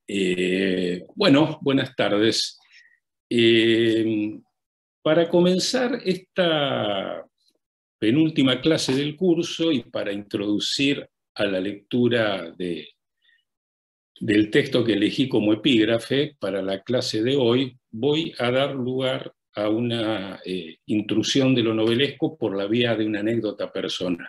Bueno, buenas tardes. Eh, para comenzar esta penúltima clase del curso y para introducir a la lectura del texto que elegí como epígrafe para la clase de hoy, voy a dar lugar a una intrusión de lo novelesco por la vía de una anécdota personal.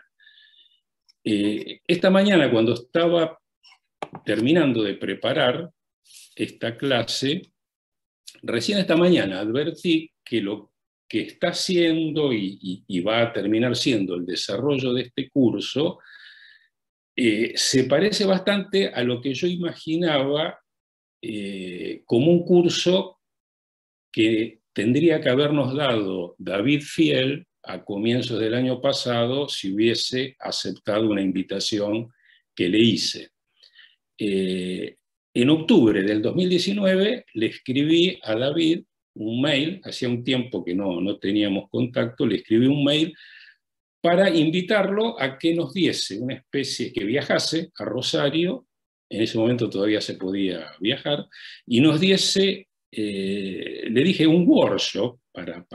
Esta mañana, cuando estaba terminando de preparar esta clase, recién esta mañana advertí que lo que está siendo y va a terminar siendo el desarrollo de este curso se parece bastante a lo que yo imaginaba como un curso que tendría que habernos dado David Fiel a comienzos del año pasado si hubiese aceptado una invitación que le hice. En octubre del 2019 le escribí a David un mail, hacía un tiempo que no teníamos contacto, le escribí un mail para invitarlo a que nos diese una especie, que viajase a Rosario, en ese momento todavía se podía viajar, y nos diese, le dije, un workshop para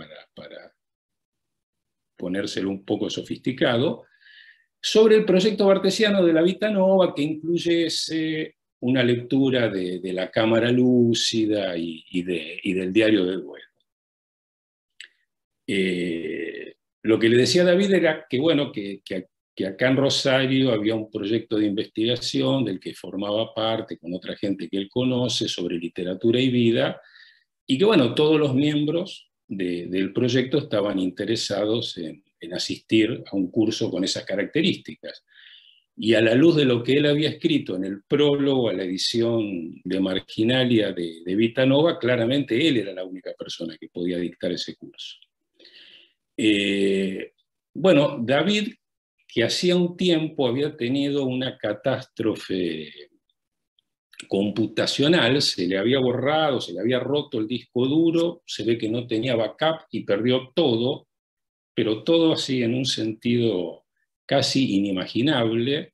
ponérselo un poco sofisticado, sobre el proyecto bartesiano de la Vita Nova, que incluyese una lectura de la cámara lúcida y del diario del duelo. Lo que le decía a David era que, bueno, que acá en Rosario había un proyecto de investigación del que formaba parte con otra gente que él conoce sobre literatura y vida, y que, bueno, todos los miembros del proyecto estaban interesados en asistir a un curso con esas características. Y a la luz de lo que él había escrito en el prólogo a la edición de Marginalia de Vita Nova, claramente él era la única persona que podía dictar ese curso. Bueno, David, que hacía un tiempo había tenido una catástrofe computacional, se le había borrado, se le había roto el disco duro, se ve que no tenía backup y perdió todo, pero todo así en un sentido casi inimaginable.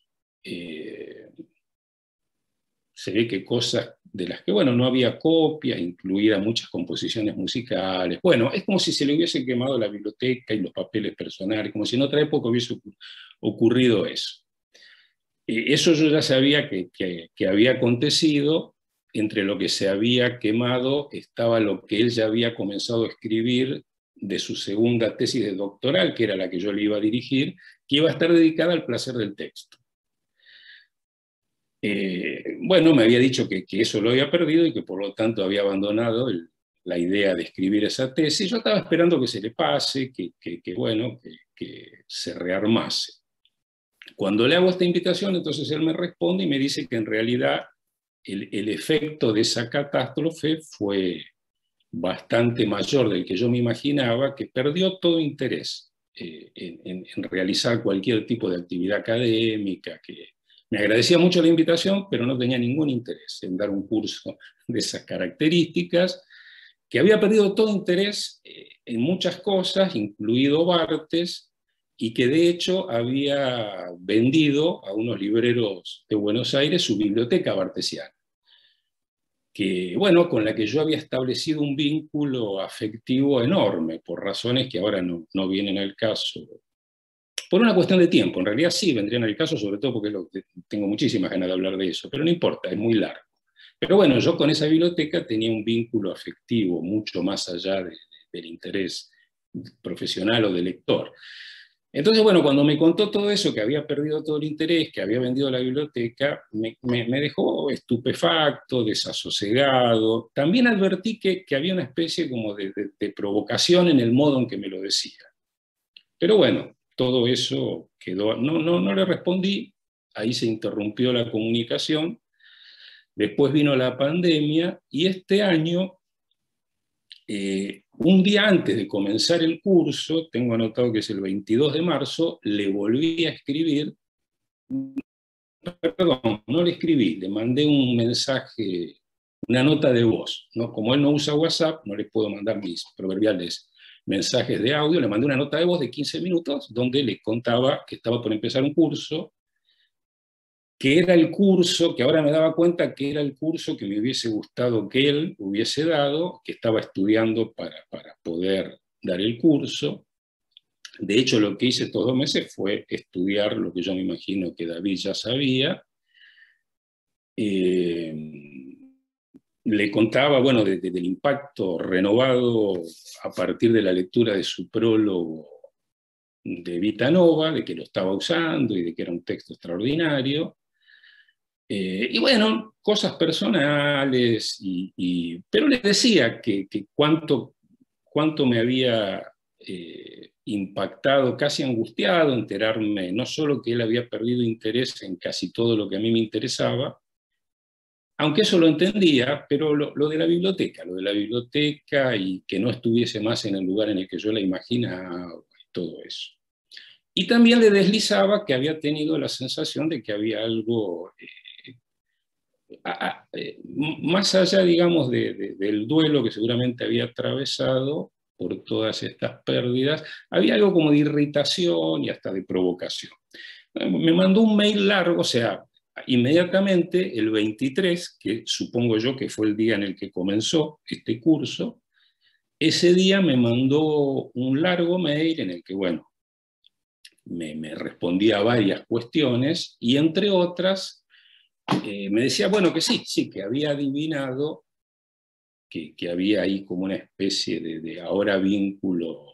Se ve que cosas de las que, bueno, no había copia, incluidas muchas composiciones musicales. Bueno, es como si se le hubiese quemado la biblioteca y los papeles personales, como si en otra época hubiese ocurrido eso. Eso yo ya sabía que había acontecido. Entre lo que se había quemado estaba lo que él ya había comenzado a escribir de su segunda tesis de doctoral, que era la que yo le iba a dirigir, que iba a estar dedicada al placer del texto. Bueno, me había dicho que eso lo había perdido y que por lo tanto había abandonado la idea de escribir esa tesis. Yo estaba esperando que se le pase, bueno, que se rearmase. Cuando le hago esta invitación, entonces él me responde y me dice que en realidad el efecto de esa catástrofe fue bastante mayor del que yo me imaginaba, que perdió todo interés en realizar cualquier tipo de actividad académica, que me agradecía mucho la invitación, pero no tenía ningún interés en dar un curso de esas características, que había perdido todo interés en muchas cosas, incluido Barthes, y que de hecho había vendido a unos libreros de Buenos Aires su biblioteca bartesiana, que, bueno, con la que yo había establecido un vínculo afectivo enorme, por razones que ahora no vienen al caso. Por una cuestión de tiempo, en realidad sí vendrían al caso, sobre todo porque tengo muchísimas ganas de hablar de eso, pero no importa, es muy largo. Pero bueno, yo con esa biblioteca tenía un vínculo afectivo mucho más allá del interés profesional o de lector. Entonces, bueno, cuando me contó todo eso, que había perdido todo el interés, que había vendido la biblioteca, me dejó estupefacto, desasosegado. También advertí que había una especie como de provocación en el modo en que me lo decía. Pero bueno, todo eso quedó, no le respondí, ahí se interrumpió la comunicación, después vino la pandemia y este año, un día antes de comenzar el curso, tengo anotado que es el 22 de marzo, le volví a escribir, perdón, no le escribí, le mandé un mensaje, una nota de voz, ¿no? Como él no usa WhatsApp, no le puedo mandar mis proverbiales mensajes de audio, le mandé una nota de voz de 15 minutos donde le contaba que estaba por empezar un curso, que era el curso, que ahora me daba cuenta que era el curso que me hubiese gustado que él hubiese dado, que estaba estudiando para poder dar el curso. De hecho, lo que hice estos 2 meses fue estudiar lo que yo me imagino que David ya sabía. Le contaba, bueno, del impacto renovado a partir de la lectura de su prólogo de Vitanova, de que lo estaba usando y de que era un texto extraordinario. Y bueno, cosas personales, pero le decía que cuánto me había impactado, casi angustiado, enterarme no solo que él había perdido interés en casi todo lo que a mí me interesaba, aunque eso lo entendía, pero lo de la biblioteca y que no estuviese más en el lugar en el que yo la imaginaba, y todo eso. Y también le deslizaba que había tenido la sensación de que había algo, más allá, digamos, del duelo que seguramente había atravesado por todas estas pérdidas, había algo como de irritación y hasta de provocación. Me mandó un mail largo, o sea, inmediatamente el 23, que supongo yo que fue el día en el que comenzó este curso, ese día me mandó un largo mail en el que, bueno, me respondía a varias cuestiones y entre otras me decía, bueno, que sí, que había adivinado que había ahí como una especie de ahora vínculo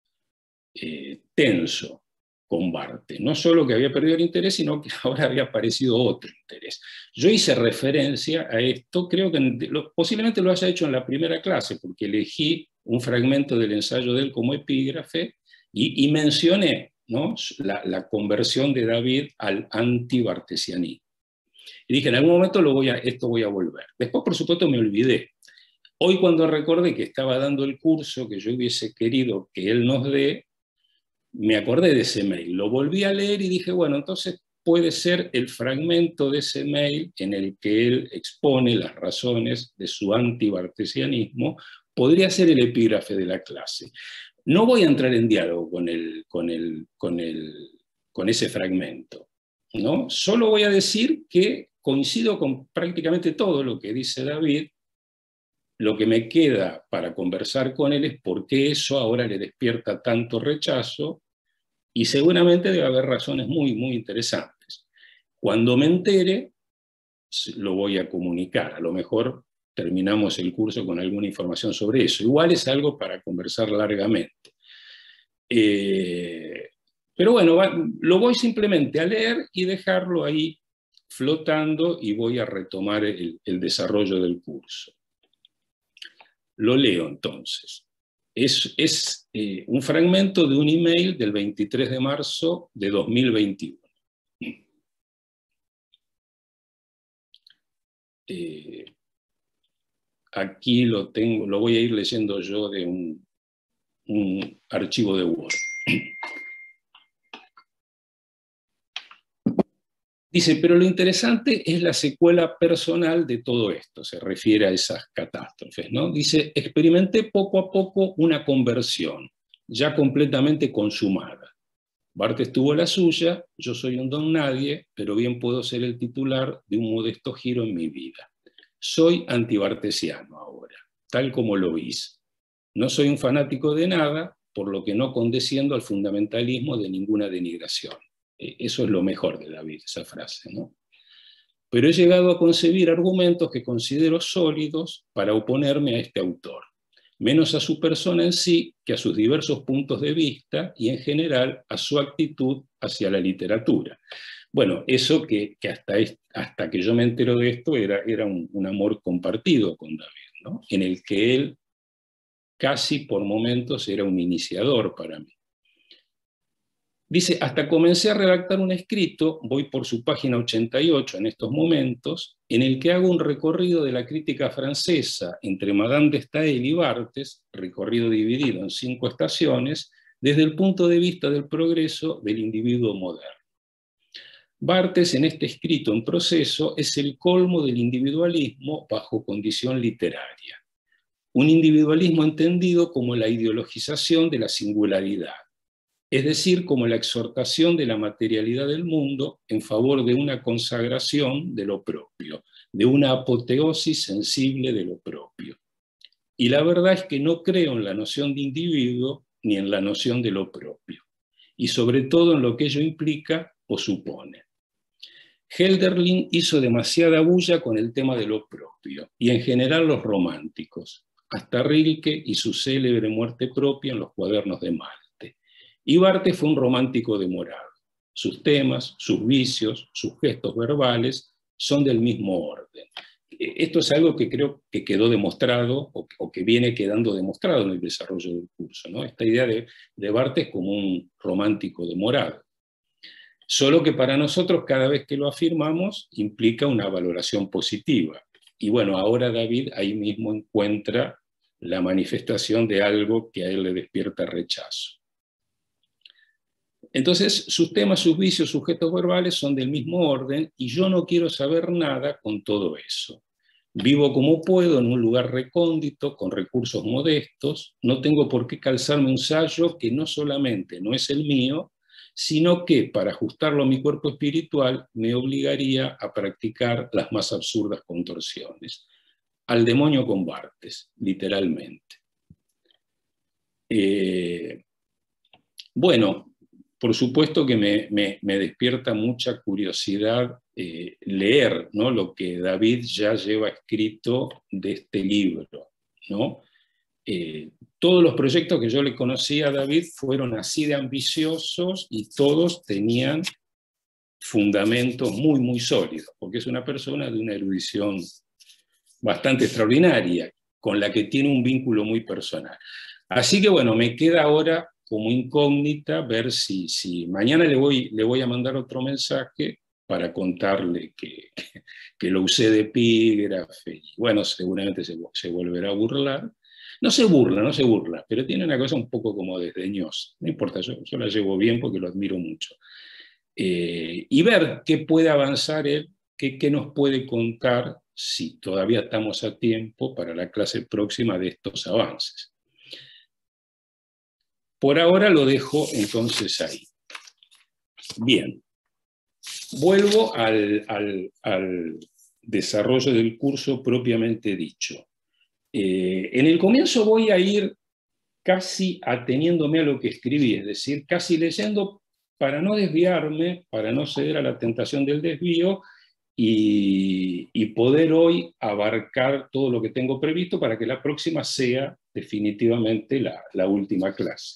tenso con Barthes. No solo que había perdido el interés, sino que ahora había aparecido otro interés. Yo hice referencia a esto, creo que posiblemente lo haya hecho en la primera clase, porque elegí un fragmento del ensayo de él como epígrafe y mencioné, ¿no?, la conversión de David al antibartesianismo. Y dije, en algún momento esto voy a volver. Después, por supuesto, me olvidé. Hoy, cuando recordé que estaba dando el curso que yo hubiese querido que él nos dé, me acordé de ese mail, lo volví a leer y dije, bueno, entonces puede ser el fragmento de ese mail en el que él expone las razones de su antibartesianismo, podría ser el epígrafe de la clase. No voy a entrar en diálogo con ese fragmento, ¿no? Solo voy a decir que coincido con prácticamente todo lo que dice David. Lo que me queda para conversar con él es por qué eso ahora le despierta tanto rechazo, y seguramente debe haber razones muy, muy interesantes. Cuando me entere, lo voy a comunicar. A lo mejor terminamos el curso con alguna información sobre eso. Igual es algo para conversar largamente. Pero bueno, lo voy simplemente a leer y dejarlo ahí flotando y voy a retomar el desarrollo del curso. Lo leo entonces. Es un fragmento de un email del 23 de marzo de 2021. Aquí lo tengo, lo voy a ir leyendo yo de un archivo de Word. Dice, pero lo interesante es la secuela personal de todo esto, se refiere a esas catástrofes, ¿no? Dice, experimenté poco a poco una conversión, ya completamente consumada. Barthes tuvo la suya, yo soy un don nadie, pero bien puedo ser el titular de un modesto giro en mi vida. Soy antibartesiano ahora, tal como lo hice. No soy un fanático de nada, por lo que no condesciendo al fundamentalismo de ninguna denigración. Eso es lo mejor de David, esa frase, ¿no? Pero he llegado a concebir argumentos que considero sólidos para oponerme a este autor, menos a su persona en sí que a sus diversos puntos de vista y en general a su actitud hacia la literatura. Bueno, eso que hasta que yo me entero de esto era un amor compartido con David, ¿no?, en el que él casi por momentos era un iniciador para mí. Dice, hasta comencé a redactar un escrito, voy por su página 88 en estos momentos, en el que hago un recorrido de la crítica francesa entre Madame de Staël y Barthes, recorrido dividido en 5 estaciones, desde el punto de vista del progreso del individuo moderno. Barthes, en este escrito en proceso, es el colmo del individualismo bajo condición literaria. Un individualismo entendido como la ideologización de la singularidad. es decir, como la exhortación de la materialidad del mundo en favor de una consagración de lo propio, de una apoteosis sensible de lo propio. Y la verdad es que no creo en la noción de individuo ni en la noción de lo propio, y sobre todo en lo que ello implica o supone. Hölderlin hizo demasiada bulla con el tema de lo propio, y en general los románticos, hasta Rilke y su célebre muerte propia en los cuadernos de Malte. Y Barthes fue un romántico demorado. Sus temas, sus vicios, sus gestos verbales son del mismo orden. Esto es algo que creo que quedó demostrado o que viene quedando demostrado en el desarrollo del curso, ¿no? Esta idea de Barthes como un romántico demorado. Solo que para nosotros cada vez que lo afirmamos implica una valoración positiva. Y bueno, ahora David ahí mismo encuentra la manifestación de algo que a él le despierta rechazo. Entonces, sus temas, sus vicios, sus gestos verbales son del mismo orden y yo no quiero saber nada con todo eso. Vivo como puedo en un lugar recóndito, con recursos modestos, no tengo por qué calzarme un sayo que no solamente no es el mío, sino que para ajustarlo a mi cuerpo espiritual me obligaría a practicar las más absurdas contorsiones. Al demonio con Barthes, literalmente. Bueno, por supuesto que me despierta mucha curiosidad leer, ¿no?, lo que David ya lleva escrito de este libro, ¿no? Todos los proyectos que yo le conocí a David fueron así de ambiciosos y todos tenían fundamentos muy, muy sólidos, porque es una persona de una erudición bastante extraordinaria, con la que tiene un vínculo muy personal. Así que bueno, me queda ahora como incógnita ver si mañana le voy a mandar otro mensaje para contarle que lo usé de epígrafe. Y bueno, seguramente se volverá a burlar. No se burla, pero tiene una cosa un poco como desdeñosa. No importa, yo la llevo bien porque lo admiro mucho. Y ver qué puede avanzar él, qué nos puede contar, si todavía estamos a tiempo para la clase próxima de estos avances. Por ahora lo dejo entonces ahí. Bien, vuelvo al desarrollo del curso propiamente dicho. En el comienzo voy a ir casi ateniéndome a lo que escribí, es decir, casi leyendo para no desviarme, para no ceder a la tentación del desvío y poder hoy abarcar todo lo que tengo previsto para que la próxima sea definitivamente la última clase.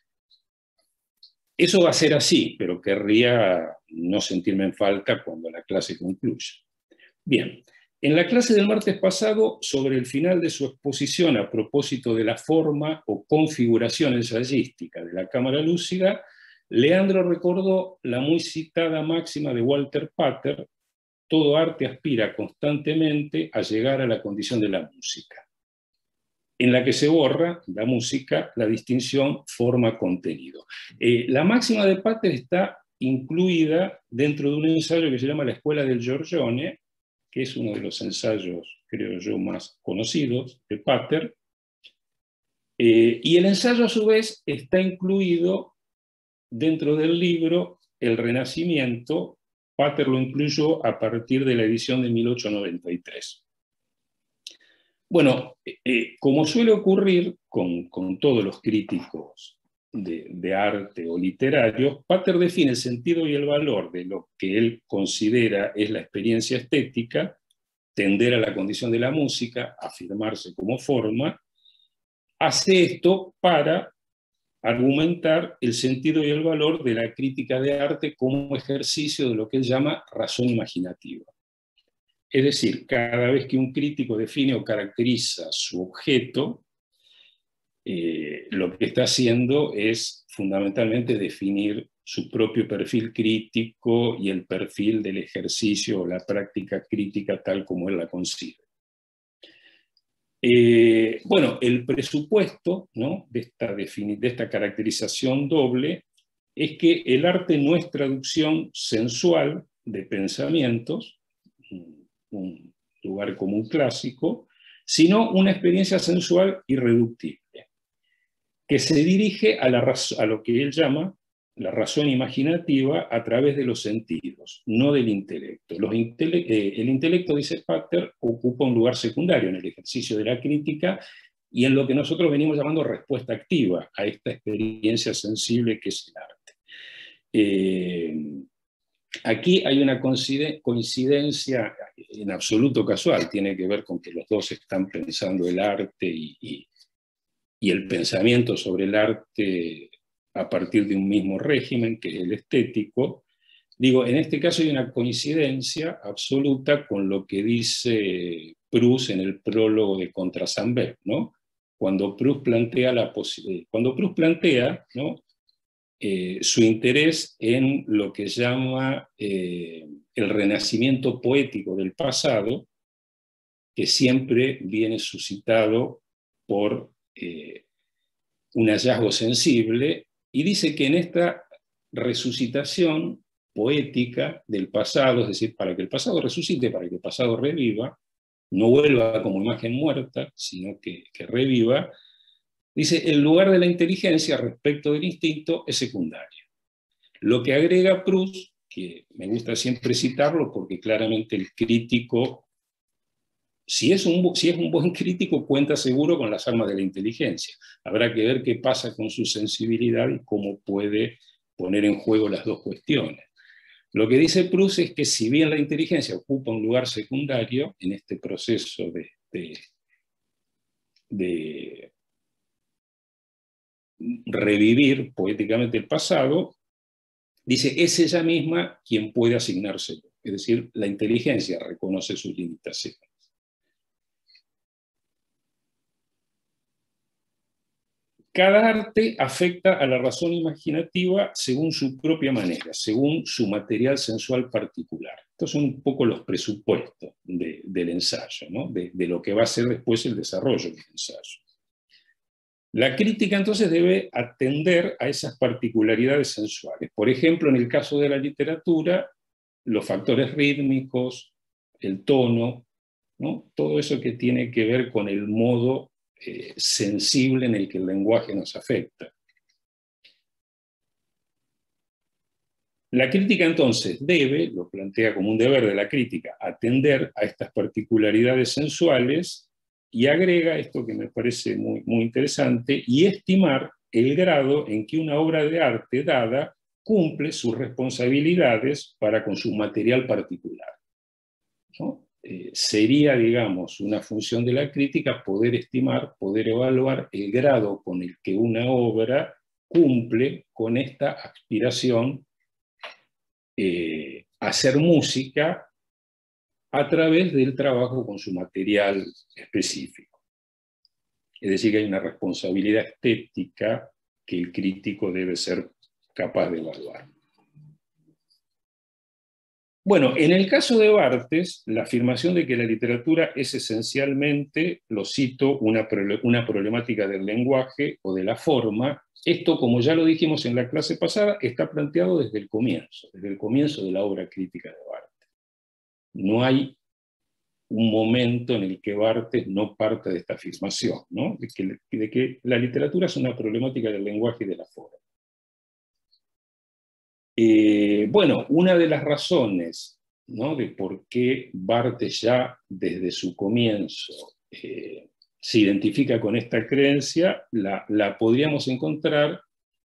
Eso va a ser así, pero querría no sentirme en falta cuando la clase concluya. Bien, en la clase del martes pasado, sobre el final de su exposición a propósito de la forma o configuración ensayística de la cámara lúcida, Leandro recordó la muy citada máxima de Walter Pater: todo arte aspira constantemente a llegar a la condición de la música, en la que se borra la música, la distinción forma-contenido. La máxima de Pater está incluida dentro de un ensayo que se llama La Escuela del Giorgione, que es uno de los ensayos, creo yo, más conocidos de Pater. Y el ensayo, a su vez, está incluido dentro del libro El Renacimiento. Pater lo incluyó a partir de la edición de 1893. Bueno, como suele ocurrir con todos los críticos de arte o literarios, Pater define el sentido y el valor de lo que él considera es la experiencia estética, tender a la condición de la música, afirmarse como forma. Hace esto para argumentar el sentido y el valor de la crítica de arte como ejercicio de lo que él llama razón imaginativa. Es decir, cada vez que un crítico define o caracteriza su objeto, lo que está haciendo es fundamentalmente definir su propio perfil crítico y el perfil del ejercicio o la práctica crítica tal como él la concibe. Bueno, el presupuesto, ¿no?, de esta caracterización doble es que el arte no es traducción sensual de pensamientos, un lugar como un clásico, sino una experiencia sensual irreductible. que se dirige a lo que él llama la razón imaginativa a través de los sentidos, no del intelecto. El intelecto, dice Pater, ocupa un lugar secundario en el ejercicio de la crítica y en lo que nosotros venimos llamando respuesta activa a esta experiencia sensible que es el arte. Aquí hay una coincidencia en absoluto casual, tiene que ver con que los dos están pensando el arte y el pensamiento sobre el arte a partir de un mismo régimen, que es el estético. Digo, en este caso hay una coincidencia absoluta con lo que dice Proust en el prólogo de Contra Saint-Beuve, ¿no? Cuando Proust plantea, ¿no? Su interés en lo que llama el renacimiento poético del pasado, que siempre viene suscitado por un hallazgo sensible, y dice que en esta resucitación poética del pasado, es decir, para que el pasado resucite, para que el pasado reviva, no vuelva como imagen muerta, sino que reviva, dice, el lugar de la inteligencia respecto del instinto es secundario. Lo que agrega Proust, que me gusta siempre citarlo porque claramente el crítico, si es un buen crítico, cuenta seguro con las armas de la inteligencia. Habrá que ver qué pasa con su sensibilidad y cómo puede poner en juego las dos cuestiones. Lo que dice Proust es que si bien la inteligencia ocupa un lugar secundario en este proceso de revivir poéticamente el pasado, dice, es ella misma quien puede asignárselo. Es decir, la inteligencia reconoce sus limitaciones. Cada arte afecta a la razón imaginativa según su propia manera, según su material sensual particular. Estos son un poco los presupuestos del ensayo, ¿no? de lo que va a ser después el desarrollo del ensayo. La crítica entonces debe atender a esas particularidades sensuales. Por ejemplo, en el caso de la literatura, los factores rítmicos, el tono, ¿no? Todo eso que tiene que ver con el modo sensible en el que el lenguaje nos afecta. La crítica entonces debe, lo plantea como un deber de la crítica, atender a estas particularidades sensuales y agrega esto que me parece muy, muy interesante, y estimar el grado en que una obra de arte dada cumple sus responsabilidades para con su material particular, ¿no? Sería, digamos, una función de la crítica poder estimar, poder evaluar el grado con el que una obra cumple con esta aspiración a hacer música a través del trabajo con su material específico. Es decir, que hay una responsabilidad estética que el crítico debe ser capaz de evaluar. Bueno, en el caso de Barthes, la afirmación de que la literatura es esencialmente, lo cito, una problemática del lenguaje o de la forma, esto, como ya lo dijimos en la clase pasada, está planteado desde el comienzo de la obra crítica de Barthes. No hay un momento en el que Barthes no parte de esta afirmación, ¿no? de que la literatura es una problemática del lenguaje y de la forma. Bueno, una de las razones, ¿no?, de por qué Barthes ya desde su comienzo se identifica con esta creencia, la podríamos encontrar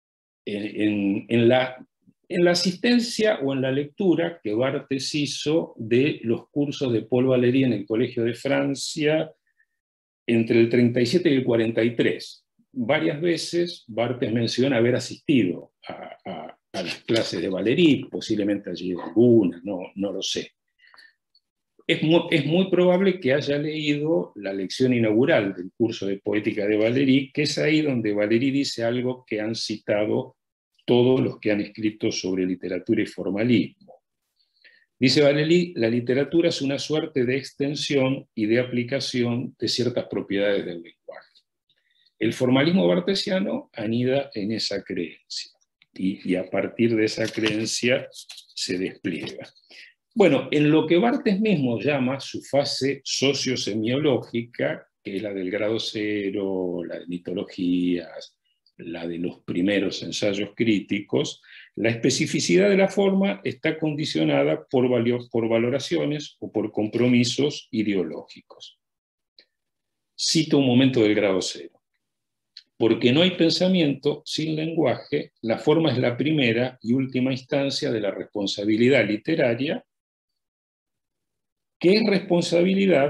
en la asistencia o en la lectura que Barthes hizo de los cursos de Paul Valéry en el Colegio de Francia entre el 37 y el 43. Varias veces Barthes menciona haber asistido a las clases de Valéry, posiblemente allí alguna, no lo sé. Es muy probable que haya leído la lección inaugural del curso de poética de Valéry, que es ahí donde Valéry dice algo que han citado todos los que han escrito sobre literatura y formalismo. Dice Valéry, la literatura es una suerte de extensión y de aplicación de ciertas propiedades del lenguaje. El formalismo bartesiano anida en esa creencia, y a partir de esa creencia se despliega. Bueno, en lo que Barthes mismo llama su fase sociosemiológica, que es la del grado cero, la de mitologías, la de los primeros ensayos críticos, la especificidad de la forma está condicionada por valoraciones o por compromisos ideológicos. Cito un momento del grado cero. Porque no hay pensamiento sin lenguaje, la forma es la primera y última instancia de la responsabilidad literaria, que es responsabilidad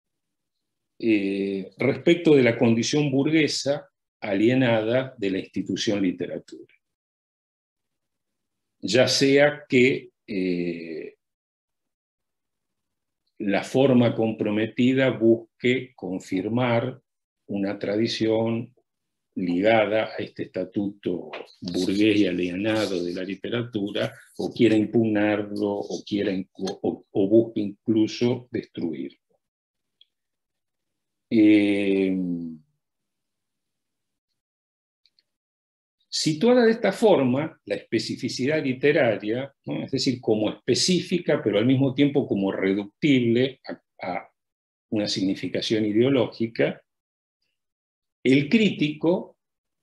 respecto de la condición burguesa alienada de la institución literatura. Ya sea que la forma comprometida busque confirmar una tradición ligada a este estatuto burgués y alienado de la literatura, o quiera impugnarlo, o busque incluso destruirlo. Situada de esta forma, la especificidad literaria, ¿no? Es decir, como específica, pero al mismo tiempo como reductible a una significación ideológica, el crítico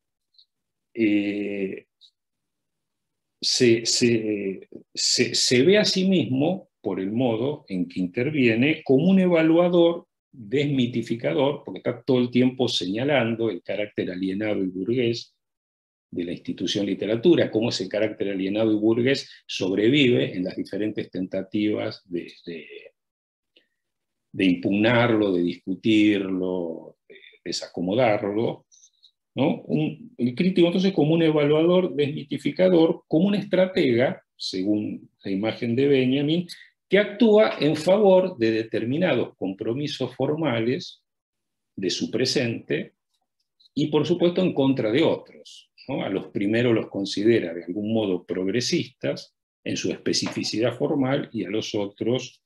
se ve a sí mismo, por el modo en que interviene, como un evaluador desmitificador, porque está todo el tiempo señalando el carácter alienado y burgués de la institución literatura, cómo ese carácter alienado y burgués sobrevive en las diferentes tentativas de impugnarlo, de discutirlo, de desacomodarlo, ¿no? El crítico entonces como un evaluador desmitificador, como un estratega, según la imagen de Benjamin, que actúa en favor de determinados compromisos formales de su presente y por supuesto en contra de otros, ¿no? A los primeros los considera de algún modo progresistas en su especificidad formal y a los otros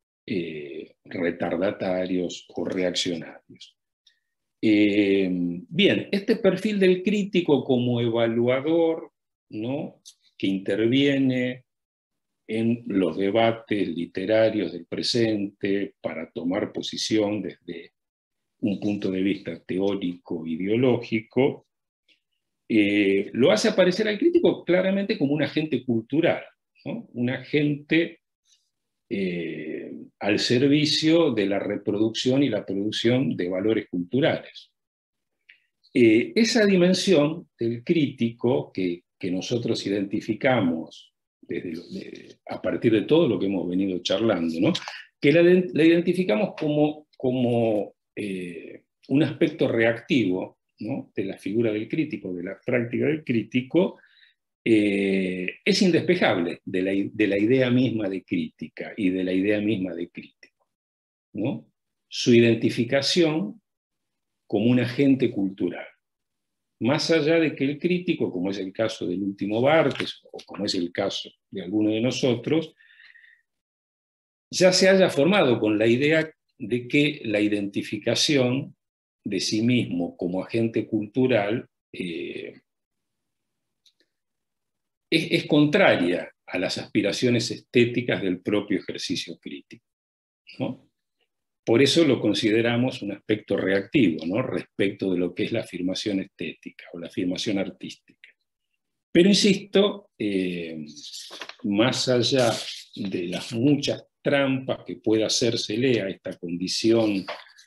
retardatarios o reaccionarios. Bien, este perfil del crítico como evaluador, ¿no? Que interviene en los debates literarios del presente para tomar posición desde un punto de vista teórico, ideológico, lo hace aparecer al crítico claramente como un agente cultural, ¿no? Un agente al servicio de la reproducción y la producción de valores culturales. Esa dimensión del crítico que nosotros identificamos a partir de todo lo que hemos venido charlando, ¿no? Que la identificamos como un aspecto reactivo, ¿no? De la figura del crítico, de la práctica del crítico, es indespejable de la idea misma de crítica y de la idea misma de crítico, ¿no? Su identificación como un agente cultural. Más allá de que el crítico, como es el caso del último Barthes, o como es el caso de alguno de nosotros, ya se haya formado con la idea de que la identificación de sí mismo como agente cultural es contraria a las aspiraciones estéticas del propio ejercicio crítico, ¿no? Por eso lo consideramos un aspecto reactivo, ¿no? Respecto de lo que es la afirmación estética o la afirmación artística. Pero insisto, más allá de las muchas trampas que pueda hacérsele a esta condición,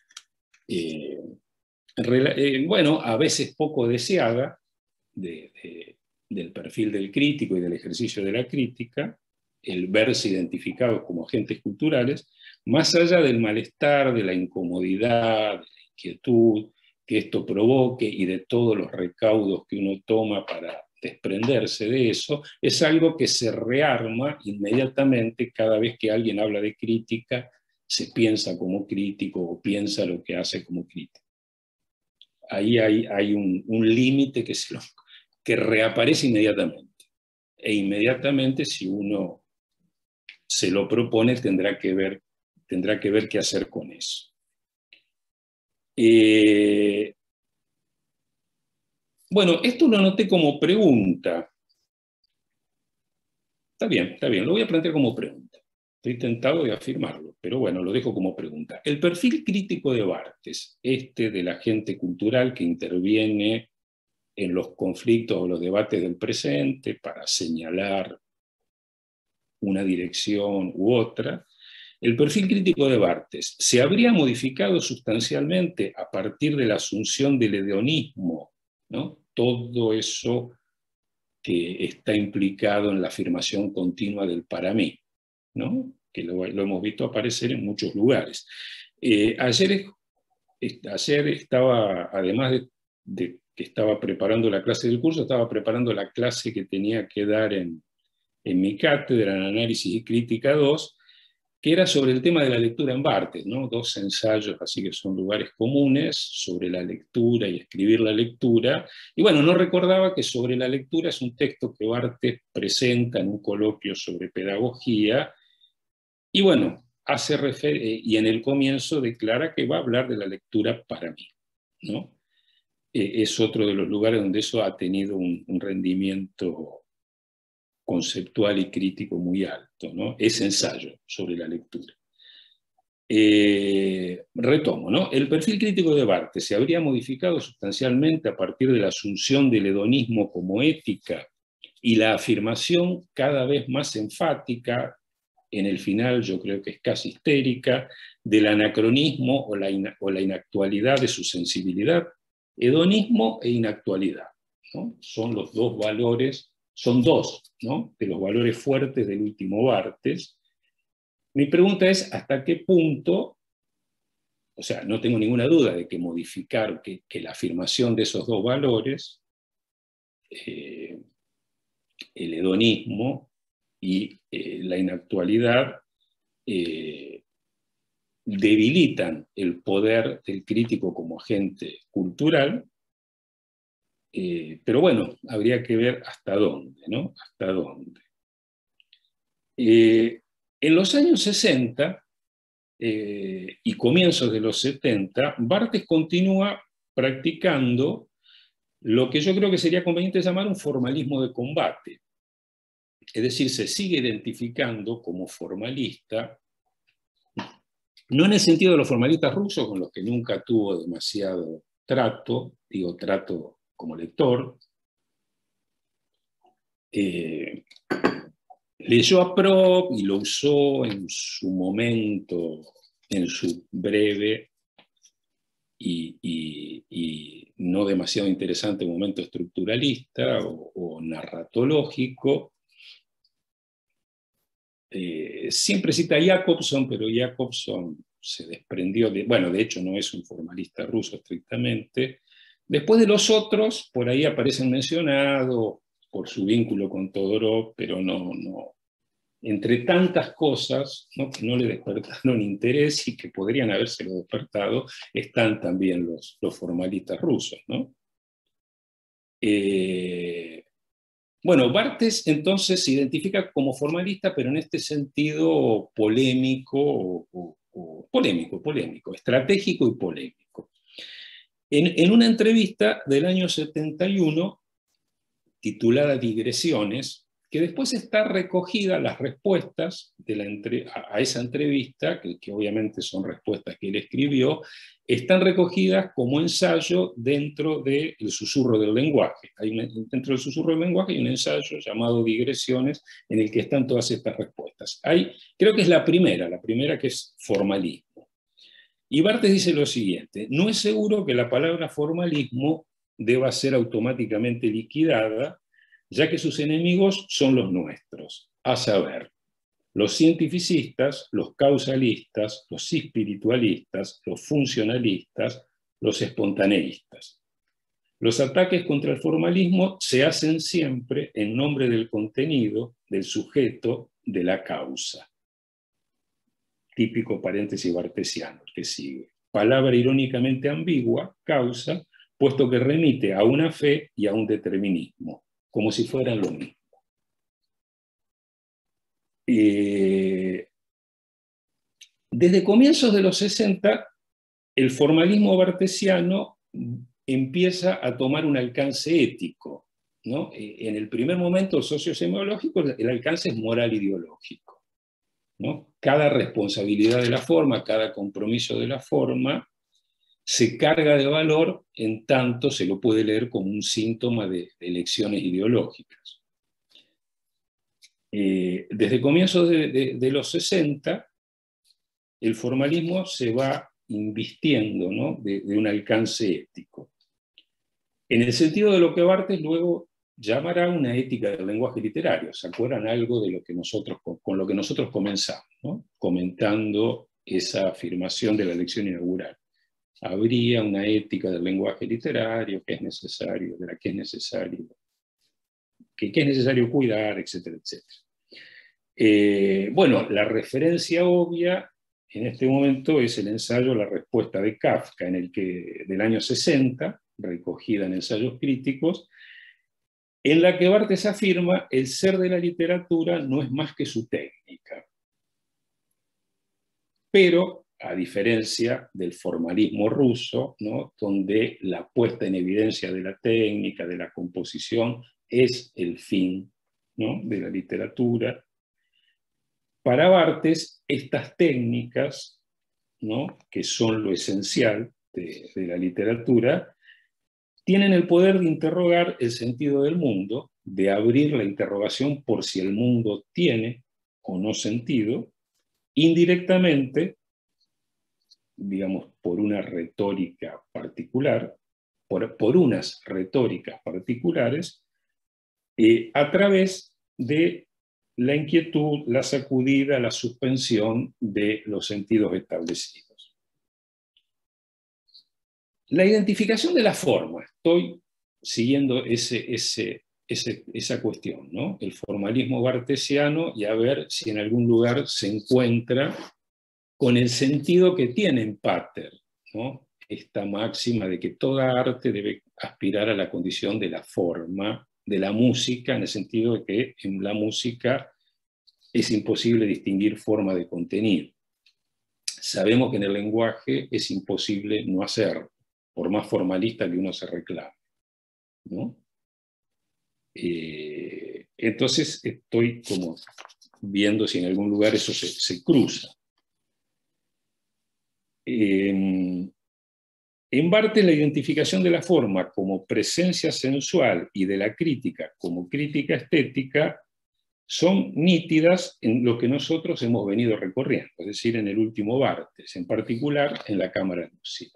bueno, a veces poco deseada del perfil del crítico y del ejercicio de la crítica, el verse identificados como agentes culturales, más allá del malestar, de la incomodidad, de la inquietud que esto provoque y de todos los recaudos que uno toma para desprenderse de eso, es algo que se rearma inmediatamente cada vez que alguien habla de crítica, se piensa como crítico o piensa lo que hace como crítico. Ahí hay un límite que reaparece inmediatamente. E inmediatamente, si uno se lo propone, tendrá que ver qué hacer con eso. Bueno, esto lo anoté como pregunta. Está bien, lo voy a plantear como pregunta. Estoy tentado de afirmarlo, pero bueno, lo dejo como pregunta. El perfil crítico de Barthes, del agente cultural que interviene en los conflictos o los debates del presente para señalar una dirección u otra. El perfil crítico de Barthes se habría modificado sustancialmente a partir de la asunción del hedonismo, ¿no? Todo eso que está implicado en la afirmación continua del para mí, ¿no? Que lo hemos visto aparecer en muchos lugares. Ayer estaba, además de que estaba preparando la clase del curso, estaba preparando la clase que tenía que dar en mi cátedra en Análisis y Crítica 2, que era sobre el tema de la lectura en Barthes, ¿no? 2 ensayos, así que son lugares comunes, sobre la lectura y escribir la lectura. Y bueno, no recordaba que sobre la lectura es un texto que Barthes presenta en un coloquio sobre pedagogía, y bueno, y en el comienzo declara que va a hablar de la lectura para mí, ¿no? Es otro de los lugares donde eso ha tenido un rendimiento conceptual y crítico muy alto, ¿no? Ese ensayo sobre la lectura. Retomo, ¿no? El perfil crítico de Barthes se habría modificado sustancialmente a partir de la asunción del hedonismo como ética y la afirmación cada vez más enfática, en el final yo creo que es casi histérica, del anacronismo o la inactualidad de su sensibilidad. Hedonismo e inactualidad, ¿no? Son los dos valores, son dos, ¿no?, de los valores fuertes del último Barthes. Mi pregunta es, ¿hasta qué punto? O sea, no tengo ninguna duda de que modificar, que la afirmación de esos dos valores, el hedonismo y la inactualidad, debilitan el poder del crítico como agente cultural, pero bueno, habría que ver hasta dónde, ¿no? Hasta dónde. En los años 60 y comienzos de los 70, Barthes continúa practicando lo que yo creo que sería conveniente llamar un formalismo de combate. Es decir, se sigue identificando como formalista, no en el sentido de los formalistas rusos, con los que nunca tuvo demasiado trato, digo trato como lector. Leyó a Propp y lo usó en su momento, en su breve y no demasiado interesante momento estructuralista o narratológico. Siempre cita a Jacobson, pero Jacobson se desprendió de hecho no es un formalista ruso estrictamente. Después de los otros, por ahí aparecen mencionados por su vínculo con Todorov, pero no, entre tantas cosas, ¿no?, que no le despertaron interés y que podrían habérselo despertado, están también los formalistas rusos, ¿no? Bueno, Barthes entonces se identifica como formalista, pero en este sentido polémico, polémico, estratégico y polémico. En una entrevista del año 71, titulada Digresiones, que después está recogida las respuestas a esa entrevista, que obviamente son respuestas que él escribió, están recogidas como ensayo dentro del Susurro del Lenguaje. Dentro del Susurro del Lenguaje hay un ensayo llamado Digresiones en el que están todas estas respuestas. Creo que es la primera que es formalismo. Y Barthes dice lo siguiente: no es seguro que la palabra formalismo deba ser automáticamente liquidada, ya que sus enemigos son los nuestros, a saber, los cientificistas, los causalistas, los espiritualistas, los funcionalistas, los espontaneístas. Los ataques contra el formalismo se hacen siempre en nombre del contenido, del sujeto, de la causa. Típico paréntesis bartesiano, que sigue. Palabra irónicamente ambigua, causa, puesto que remite a una fe y a un determinismo, como si fueran lo mismo. Desde comienzos de los 60, el formalismo bartesiano empieza a tomar un alcance ético, ¿no? En el primer momento sociosemiológico, el alcance es moral ideológico, ¿no? Cada responsabilidad de la forma, cada compromiso de la forma se carga de valor en tanto se lo puede leer como un síntoma de elecciones ideológicas. Desde comienzos de los 60, el formalismo se va invistiendo, ¿no?, de un alcance ético, en el sentido de lo que Barthes luego llamará una ética del lenguaje literario. ¿Se acuerdan algo de lo que nosotros, con lo que nosotros comenzamos, ¿no?, comentando esa afirmación de la lección inaugural? Habría una ética del lenguaje literario que es necesario, de la que es necesario, que es necesario cuidar, etcétera, etcétera. Bueno, la referencia obvia en este momento es el ensayo La respuesta de Kafka, del año 60, recogida en Ensayos Críticos, en la que Barthes afirma: el ser de la literatura no es más que su técnica. Pero, a diferencia del formalismo ruso, ¿no?, donde la puesta en evidencia de la técnica, de la composición, es el fin, ¿no?, de la literatura, para Barthes estas técnicas, ¿no?, que son lo esencial de la literatura, tienen el poder de interrogar el sentido del mundo, de abrir la interrogación por si el mundo tiene o no sentido, indirectamente, digamos, por una retórica particular, por unas retóricas particulares, a través de la inquietud, la sacudida, la suspensión de los sentidos establecidos. La identificación de la forma, estoy siguiendo esa cuestión, ¿no?, el formalismo bartesiano, y a ver si en algún lugar se encuentra con el sentido que tiene en Pater, ¿no?, esta máxima de que toda arte debe aspirar a la condición de la forma, de la música, en el sentido de que en la música es imposible distinguir forma de contenido. Sabemos que en el lenguaje es imposible no hacerlo, por más formalista que uno se reclame, ¿no? Entonces estoy como viendo si en algún lugar eso se cruza. En Barthes, la identificación de la forma como presencia sensual y de la crítica como crítica estética son nítidas en lo que nosotros hemos venido recorriendo, es decir, en el último Barthes, en particular en la cámara lúcida.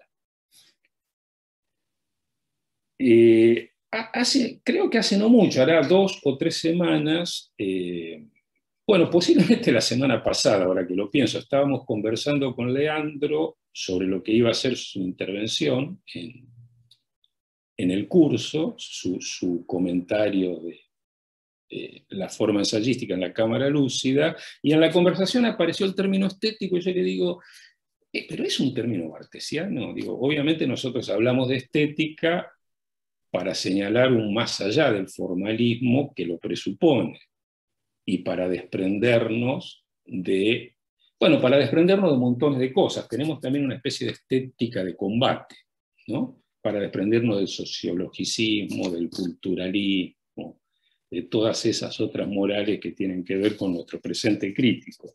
Creo que hace no mucho, hará 2 o 3 semanas, bueno, posiblemente la semana pasada, ahora que lo pienso, estábamos conversando con Leandro sobre lo que iba a ser su intervención en el curso, su comentario de la forma ensayística en la cámara lúcida, y en la conversación apareció el término estético, y yo le digo, ¿pero es un término bartesiano? Digo, obviamente nosotros hablamos de estética para señalar un más allá del formalismo que lo presupone, y para desprendernos para desprendernos de montones de cosas. Tenemos también una especie de estética de combate, ¿no?, para desprendernos del sociologicismo, del culturalismo, de todas esas otras morales que tienen que ver con nuestro presente crítico.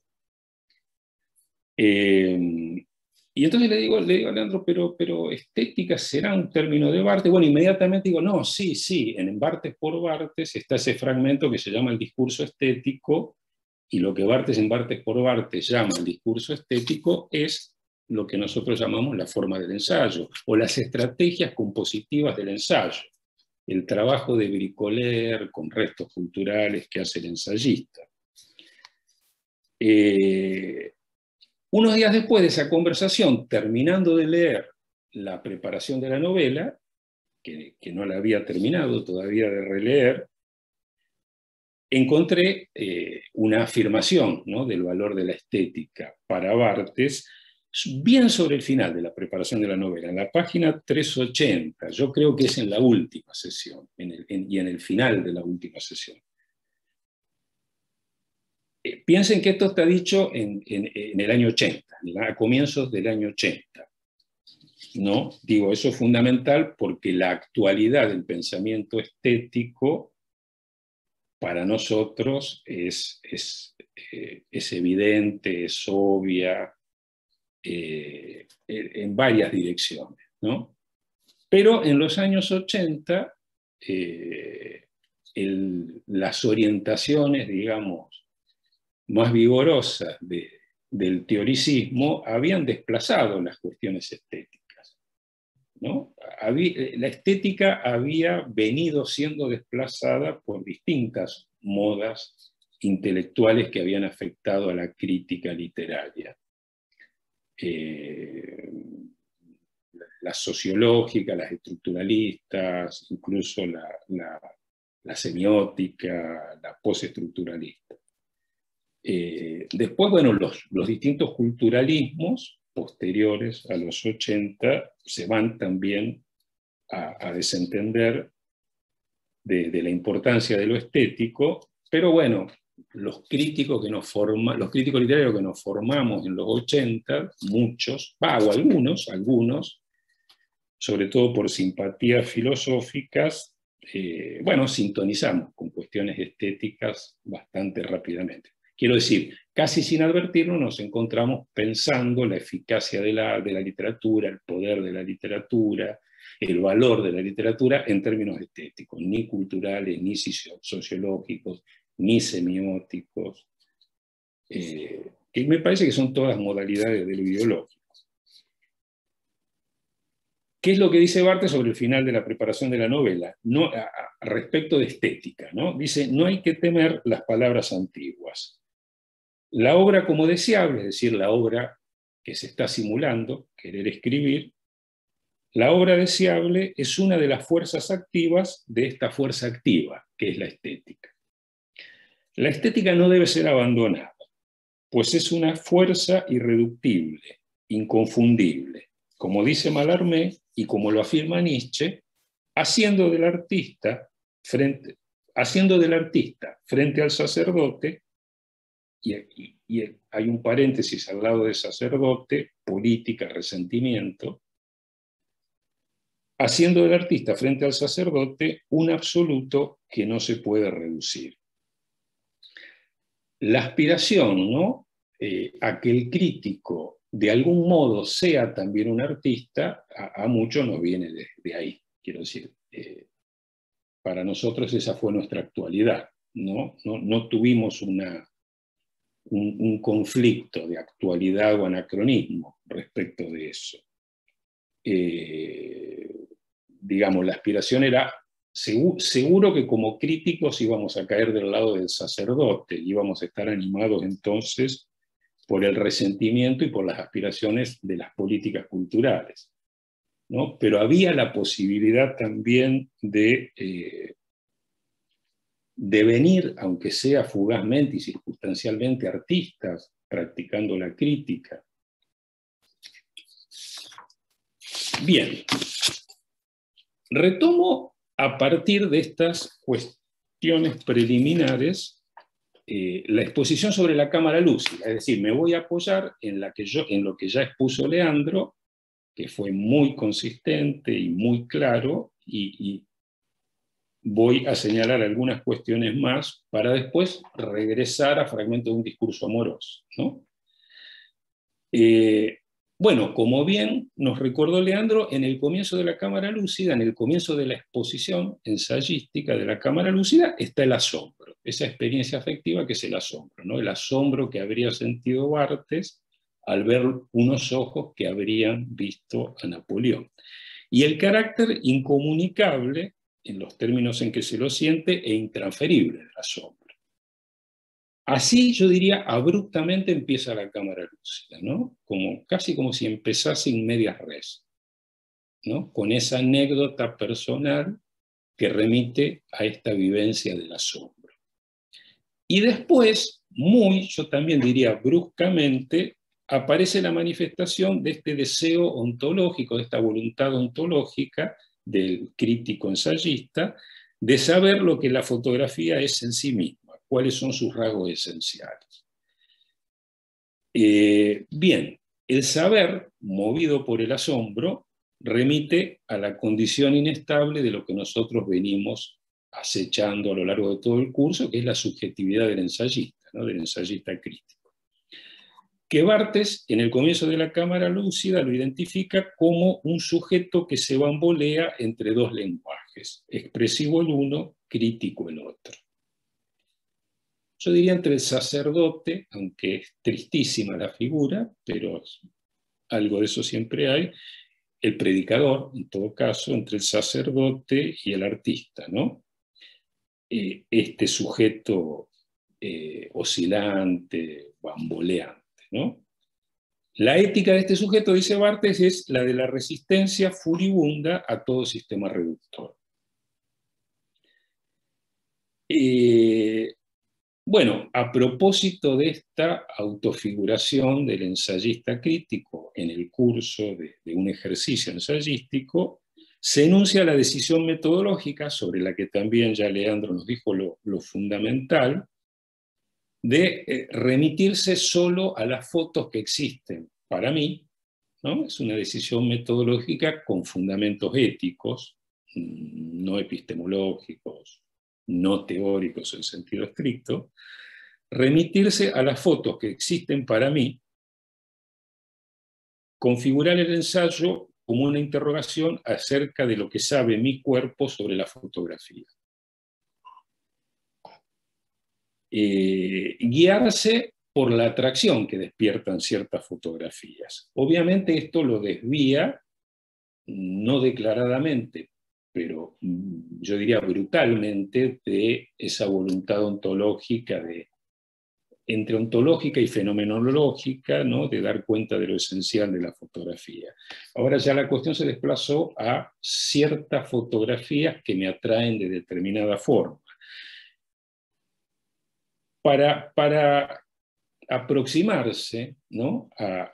Y entonces le digo a Leandro, pero estética será un término de Barthes. Bueno, inmediatamente digo, no, sí, en Barthes por Barthes está ese fragmento que se llama el discurso estético, y lo que Barthes en Barthes por Barthes llama el discurso estético es lo que nosotros llamamos la forma del ensayo, o las estrategias compositivas del ensayo, el trabajo de bricoler con restos culturales que hace el ensayista. Unos días después de esa conversación, terminando de leer la preparación de la novela, que no la había terminado todavía de releer, encontré una afirmación, ¿no?, del valor de la estética para Barthes, bien sobre el final de la preparación de la novela, en la página 380, yo creo que es en la última sesión, y en el final de la última sesión. Piensen que esto está dicho en el año 80, a comienzos del año 80. ¿No? Digo, eso es fundamental porque la actualidad del pensamiento estético para nosotros es evidente, es obvia, en varias direcciones, ¿no? Pero en los años 80, las orientaciones, digamos, más vigorosas del teoricismo habían desplazado las cuestiones estéticas, ¿no? La estética había venido siendo desplazada por distintas modas intelectuales que habían afectado a la crítica literaria. Las sociológicas, las estructuralistas, incluso la semiótica, la postestructuralista. Después, bueno, los distintos culturalismos posteriores a los 80 se van también a desentender de la importancia de lo estético, pero bueno, los críticos literarios que nos formamos en los 80, muchos, o algunos, sobre todo por simpatías filosóficas, bueno, sintonizamos con cuestiones estéticas bastante rápidamente. Quiero decir, casi sin advertirnos nos encontramos pensando la eficacia de la literatura, el poder de la literatura, el valor de la literatura en términos estéticos, ni culturales, ni sociológicos, ni semióticos, que me parece que son todas modalidades de lo ideológico. ¿Qué es lo que dice Barthes sobre el final de la preparación de la novela? Respecto de estética, ¿no? Dice, no hay que temer las palabras antiguas. La obra como deseable, es decir, la obra que se está simulando, querer escribir, la obra deseable es una de las fuerzas activas de esta fuerza activa, que es la estética. La estética no debe ser abandonada, pues es una fuerza irreductible, inconfundible, como dice Mallarmé y como lo afirma Nietzsche, haciendo del artista frente al sacerdote, y hay un paréntesis al lado de sacerdote, política, resentimiento, haciendo del artista frente al sacerdote un absoluto que no se puede reducir. La aspiración, ¿no? A que el crítico de algún modo sea también un artista, a muchos nos viene de ahí. Quiero decir, para nosotros esa fue nuestra actualidad, ¿no? No tuvimos un conflicto de actualidad o anacronismo respecto de eso. Digamos, la aspiración era, seguro que como críticos íbamos a caer del lado del sacerdote, íbamos a estar animados entonces por el resentimiento y por las aspiraciones de las políticas culturales, ¿no? Pero había la posibilidad también de devenir, aunque sea fugazmente y circunstancialmente, artistas practicando la crítica. Bien, retomo a partir de estas cuestiones preliminares la exposición sobre la cámara lúcida, es decir, me voy a apoyar en lo que ya expuso Leandro, que fue muy consistente y muy claro, y voy a señalar algunas cuestiones más para después regresar a fragmentos de un discurso amoroso, ¿no? Bueno, como bien nos recordó Leandro, en el comienzo de la cámara lúcida, en el comienzo de la exposición ensayística de la cámara lúcida, está el asombro, esa experiencia afectiva que es el asombro, ¿no? El asombro que habría sentido Barthes al ver unos ojos que habrían visto a Napoleón. Y el carácter incomunicable, en los términos en que se lo siente, e intransferible del asombro. Así, yo diría, abruptamente empieza la cámara lúcida, ¿no? Casi como si empezase in medias res, ¿no? Con esa anécdota personal que remite a esta vivencia del asombro. Y después, yo también diría bruscamente, aparece la manifestación de este deseo ontológico, de esta voluntad ontológica del crítico ensayista, de saber lo que la fotografía es en sí misma, cuáles son sus rasgos esenciales. Bien, el saber, movido por el asombro, remite a la condición inestable de lo que nosotros venimos acechando a lo largo de todo el curso, que es la subjetividad del ensayista, ¿no? Del ensayista crítico. que Barthes, en el comienzo de la cámara lúcida, lo identifica como un sujeto que se bambolea entre dos lenguajes, expresivo el uno, crítico el otro. Yo diría entre el sacerdote, aunque es tristísima la figura, pero algo de eso siempre hay, el predicador, en todo caso, entre el sacerdote y el artista, ¿no? Este sujeto oscilante, bamboleante, ¿no? La ética de este sujeto, dice Barthes, es la de la resistencia furibunda a todo sistema reductor. Bueno, a propósito de esta autofiguración del ensayista crítico en el curso de un ejercicio ensayístico, se enuncia la decisión metodológica, sobre la que también ya Leandro nos dijo lo fundamental, de remitirse solo a las fotos que existen para mí, ¿no? Es una decisión metodológica con fundamentos éticos, no epistemológicos, no teóricos en sentido estricto, remitirse a las fotos que existen para mí, configurar el ensayo como una interrogación acerca de lo que sabe mi cuerpo sobre la fotografía. Guiarse por la atracción que despiertan ciertas fotografías. Obviamente esto lo desvía, no declaradamente, pero yo diría brutalmente, de esa voluntad ontológica, entre ontológica y fenomenológica, ¿no? De dar cuenta de lo esencial de la fotografía. Ahora ya la cuestión se desplazó a ciertas fotografías que me atraen de determinada forma. Para aproximarse, ¿no?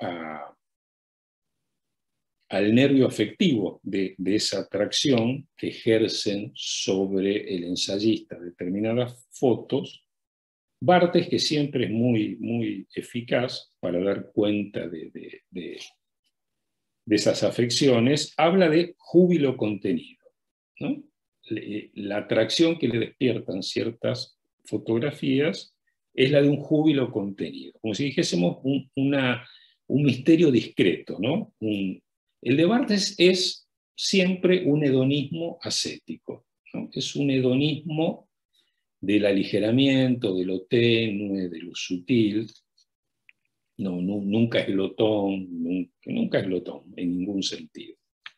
al nervio afectivo de esa atracción que ejercen sobre el ensayista determinadas fotos, Barthes, que siempre es muy eficaz para dar cuenta de esas afecciones, habla de júbilo contenido, ¿no? La atracción que le despiertan ciertas fotografías es la de un júbilo contenido, como si dijésemos un misterio discreto, ¿no? El de Barthes es siempre un hedonismo ascético, ¿no? Es un hedonismo del aligeramiento, de lo tenue, de lo sutil. Nunca es glotón, nunca es glotón en ningún sentido.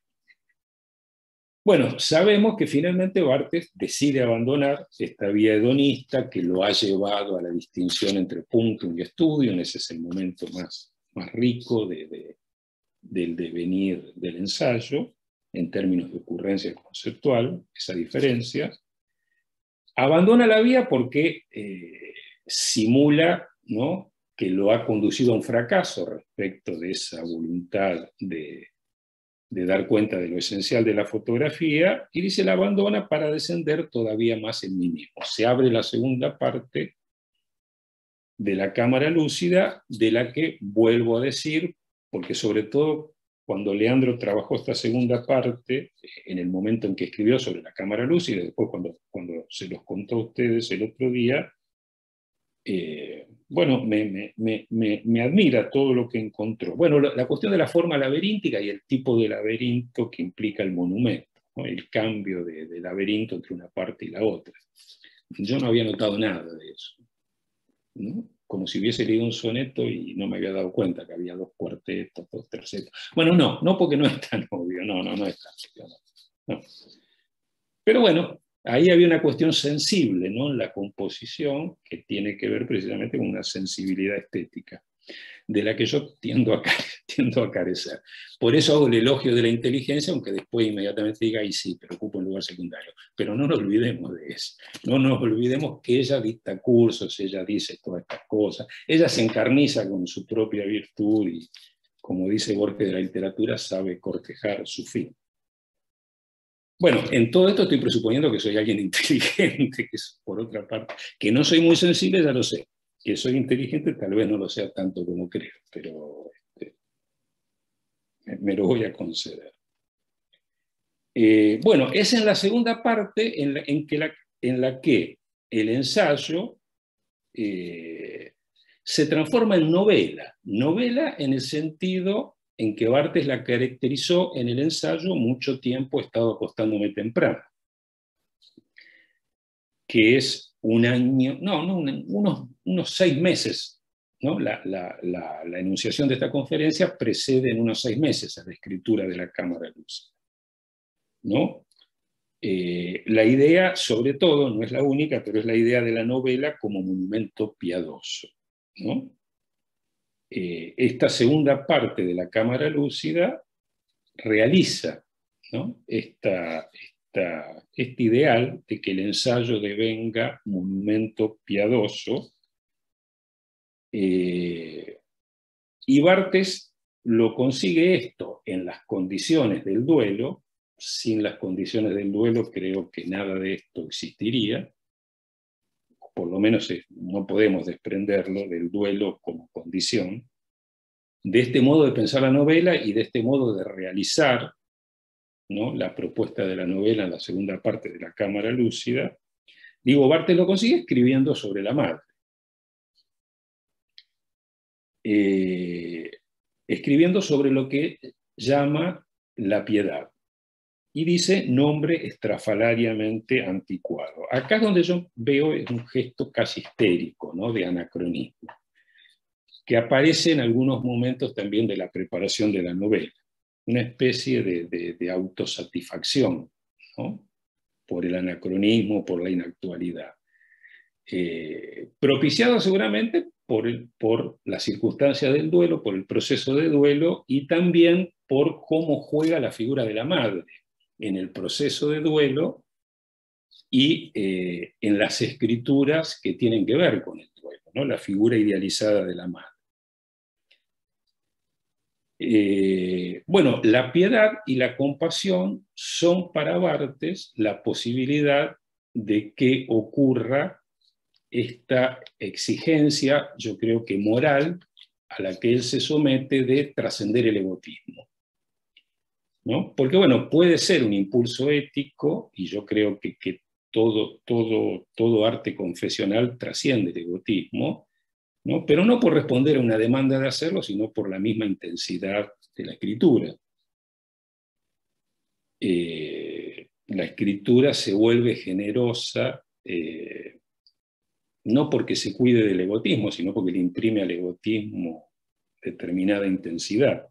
Bueno, sabemos que finalmente Barthes decide abandonar esta vía hedonista que lo ha llevado a la distinción entre punctum y studium. Ese es el momento más rico del devenir del ensayo, en términos de ocurrencia conceptual, esa diferencia. Abandona la vía porque simula, ¿no?, que lo ha conducido a un fracaso respecto de esa voluntad de dar cuenta de lo esencial de la fotografía, y dice la abandona para descender todavía más en mí mismo. Se abre la segunda parte de la cámara lúcida, de la que vuelvo a decir, porque sobre todo cuando Leandro trabajó esta segunda parte, en el momento en que escribió sobre la cámara lúcida, después cuando se los contó a ustedes el otro día, bueno, me admira todo lo que encontró. Bueno, la cuestión de la forma laberíntica y el tipo de laberinto que implica el monumento, ¿no? El cambio de laberinto entre una parte y la otra. Yo no había notado nada de eso, ¿no? Como si hubiese leído un soneto y no me había dado cuenta que había dos cuartetos, dos tercetos. Bueno, no porque no es tan obvio, no es tan obvio, no. Pero bueno, ahí había una cuestión sensible, ¿no?, en la composición, que tiene que ver precisamente con una sensibilidad estética, de la que yo tiendo a carecer. Por eso hago el elogio de la inteligencia, aunque después inmediatamente diga, y sí, pero ocupa un lugar secundario. Pero no nos olvidemos de eso. No nos olvidemos que ella dicta cursos, ella dice todas estas cosas, ella se encarniza con su propia virtud y, como dice Borges de la literatura, sabe cortejar su fin. Bueno, en todo esto estoy presuponiendo que soy alguien inteligente, que es, por otra parte, que no soy muy sensible, ya lo sé. Que soy inteligente tal vez no lo sea tanto como creo, pero me lo voy a conceder. Bueno, es en la segunda parte en la que el ensayo se transforma en novela. Novela en el sentido en que Barthes la caracterizó en el ensayo Mucho tiempo he estado acostándome temprano, que es un año, unos 6 meses, ¿no? La enunciación de esta conferencia precede en unos 6 meses a la escritura de la Cámara Lúcida, ¿no? La idea, sobre todo, no es la única, pero es la idea de la novela como monumento piadoso, ¿no? Esta segunda parte de la Cámara Lúcida realiza, ¿no? Este ideal de que el ensayo devenga monumento piadoso, y Barthes lo consigue esto en las condiciones del duelo. Sin las condiciones del duelo creo que nada de esto existiría, por lo menos no podemos desprenderlo del duelo como condición, de este modo de pensar la novela y de este modo de realizar, ¿no?, la propuesta de la novela en la segunda parte de la Cámara Lúcida. Digo, Barthes lo consigue escribiendo sobre la madre. Escribiendo sobre lo que llama la piedad. Y dice nombre estrafalariamente anticuado. Acá es donde yo veo un gesto casi histérico, ¿no?, de anacronismo, que aparece en algunos momentos también de la preparación de la novela. Una especie de autosatisfacción, ¿no?, por el anacronismo, por la inactualidad. Propiciado seguramente por la circunstancia del duelo, por el proceso de duelo y también por cómo juega la figura de la madre en el proceso de duelo y en las escrituras que tienen que ver con el duelo, ¿no?, la figura idealizada de la madre. Bueno, la piedad y la compasión son para Barthes la posibilidad de que ocurra esta exigencia, yo creo que moral, a la que él se somete de trascender el egotismo, ¿no? Porque, bueno, puede ser un impulso ético, y yo creo que todo arte confesional trasciende el egotismo, ¿no?, pero no por responder a una demanda de hacerlo, sino por la misma intensidad de la escritura. La escritura se vuelve generosa, no porque se cuide del egotismo, sino porque le imprime al egotismo determinada intensidad.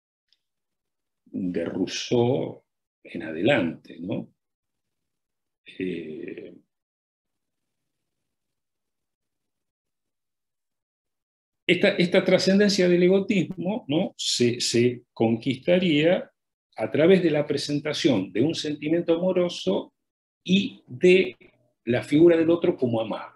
De Rousseau en adelante, ¿no? Esta trascendencia del egotismo, ¿no?, se conquistaría a través de la presentación de un sentimiento amoroso y de la figura del otro como amable.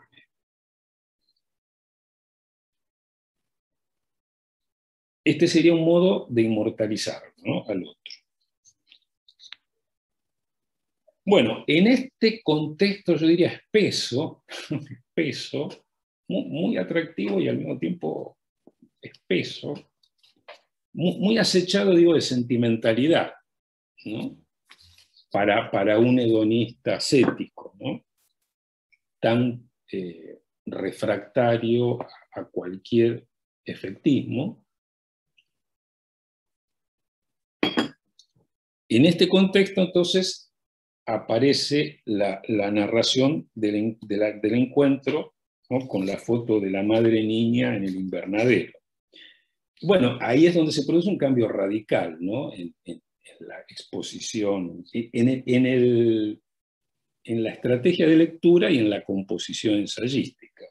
Este sería un modo de inmortalizar, ¿no?, al otro. Bueno, en este contexto, yo diría espeso, muy atractivo y al mismo tiempo espeso, muy acechado, digo, de sentimentalidad, ¿no?, para un hedonista ascético, ¿no?, tan refractario a cualquier efectismo. En este contexto, entonces, aparece la narración del encuentro, ¿no?, con la foto de la madre niña en el invernadero. Bueno, ahí es donde se produce un cambio radical, ¿no?, en la exposición, en la estrategia de lectura y en la composición ensayística.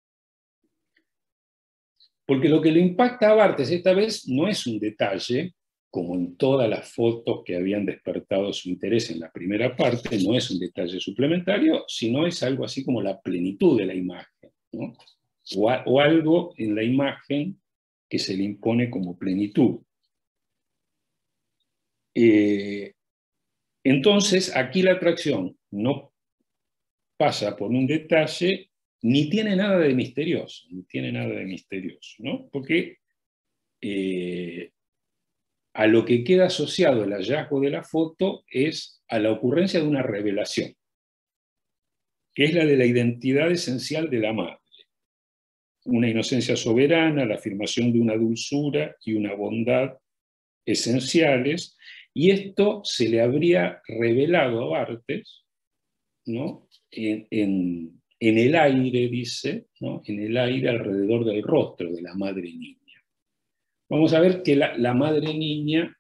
Porque lo que le impacta a Barthes esta vez no es un detalle, como en todas las fotos que habían despertado su interés en la primera parte, no es un detalle suplementario, sino es algo así como la plenitud de la imagen, ¿no?, o algo en la imagen que se le impone como plenitud. Entonces, aquí la atracción no pasa por un detalle, ni tiene nada de misterioso, ¿no?, porque a lo que queda asociado el hallazgo de la foto es a la ocurrencia de una revelación, que es la de la identidad esencial de la madre. una inocencia soberana, la afirmación de una dulzura y una bondad esenciales, y esto se le habría revelado a Barthes, ¿no? En el aire, dice, ¿no? En el aire alrededor del rostro de la madre niña. Vamos a ver que la madre niña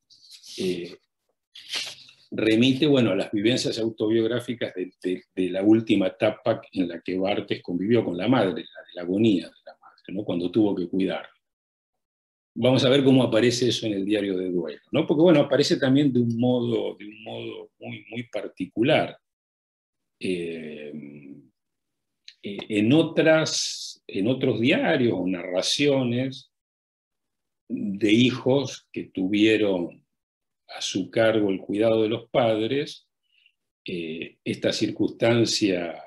remite, bueno, a las vivencias autobiográficas de la última etapa en la que Barthes convivió con la madre, la de la agonía de la madre, ¿no? Cuando tuvo que cuidarla. Vamos a ver cómo aparece eso en el diario de duelo, ¿no? Porque, bueno, aparece también de un modo muy, muy particular. En otros diarios o narraciones de hijos que tuvieron a su cargo el cuidado de los padres, esta circunstancia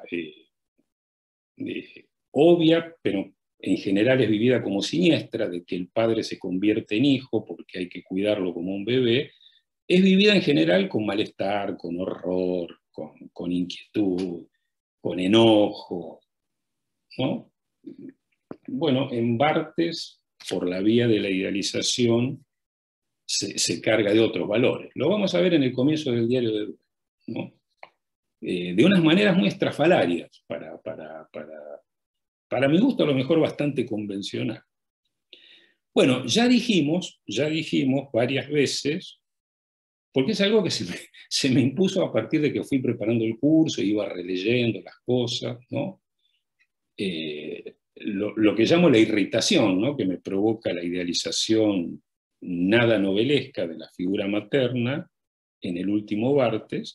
obvia, pero en general es vivida como siniestra, de que el padre se convierte en hijo porque hay que cuidarlo como un bebé, es vivida en general con malestar, con horror, con inquietud, con enojo, ¿no? Bueno, en Barthes, por la vía de la idealización, se carga de otros valores. Lo vamos a ver en el comienzo del diario de duelo, ¿no? De unas maneras muy estrafalarias, para mi gusto a lo mejor bastante convencional. Bueno, ya dijimos varias veces, porque es algo que se me impuso a partir de que fui preparando el curso, iba releyendo las cosas, ¿no? Lo que llamo la irritación, ¿no? Que me provoca la idealización nada novelesca de la figura materna en el último Barthes,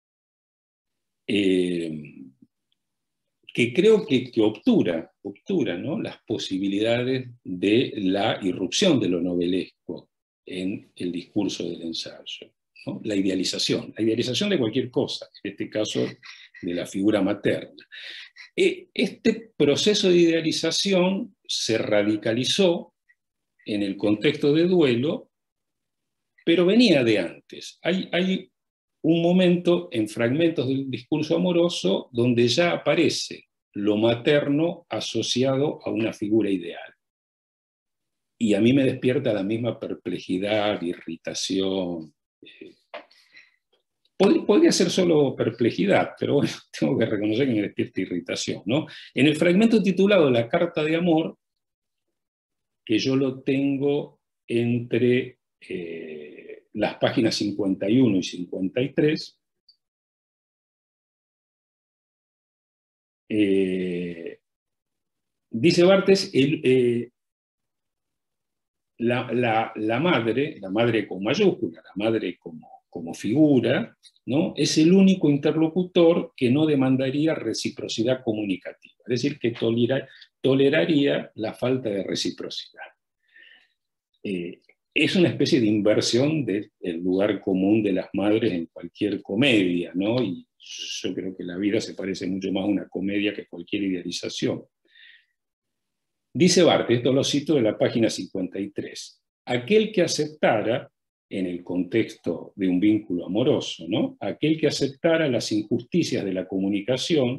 que creo que obtura, ¿no? Las posibilidades de la irrupción de lo novelesco en el discurso del ensayo, ¿no? La idealización de cualquier cosa, en este caso de la figura materna. Este proceso de idealización se radicalizó en el contexto de duelo, pero venía de antes. Hay un momento en fragmentos del discurso amoroso donde ya aparece lo materno asociado a una figura ideal. Y a mí me despierta la misma perplejidad, irritación. Podría ser solo perplejidad, pero bueno, tengo que reconocer que me despierta irritación, ¿no? En el fragmento titulado La carta de amor, que yo lo tengo entre las páginas 51 y 53, dice Barthes, la madre con mayúscula, la madre como figura, ¿no? Es el único interlocutor que no demandaría reciprocidad comunicativa, es decir, que toleraría la falta de reciprocidad. Es una especie de inversión del lugar común de las madres en cualquier comedia, ¿no? Y yo creo que la vida se parece mucho más a una comedia que cualquier idealización. Dice Barthes, esto lo cito de la página 53, aquel que aceptara, en el contexto de un vínculo amoroso, ¿no? Aquel que aceptara las injusticias de la comunicación,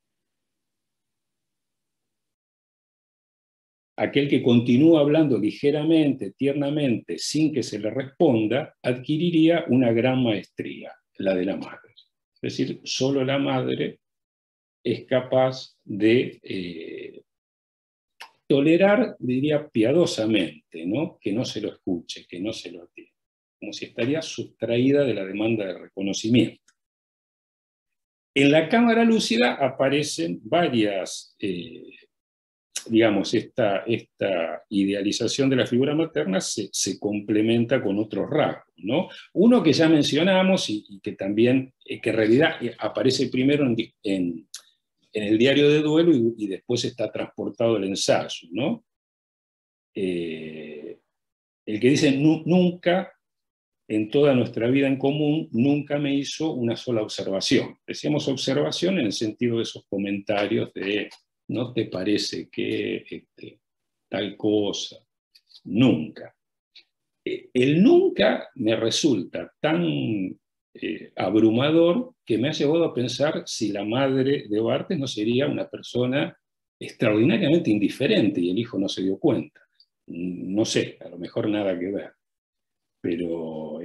aquel que continúa hablando ligeramente, tiernamente, sin que se le responda, adquiriría una gran maestría, la de la madre. Es decir, solo la madre es capaz de tolerar, diría piadosamente, ¿no? Que no se lo escuche, que no se lo atienda, como si estaría sustraída de la demanda de reconocimiento. En la cámara lúcida aparecen varias, digamos, esta idealización de la figura materna se complementa con otros rasgos, ¿no? Uno que ya mencionamos y que también, que en realidad aparece primero en el diario de duelo y después está transportado al ensayo, ¿no? El que dice, nunca, en toda nuestra vida en común, nunca me hizo una sola observación. Decíamos observación en el sentido de esos comentarios de, ¿no te parece que tal cosa? Nunca. El nunca me resulta tan abrumador que me ha llevado a pensar si la madre de Barthes no sería una persona extraordinariamente indiferente y el hijo no se dio cuenta. No sé, a lo mejor nada que ver, pero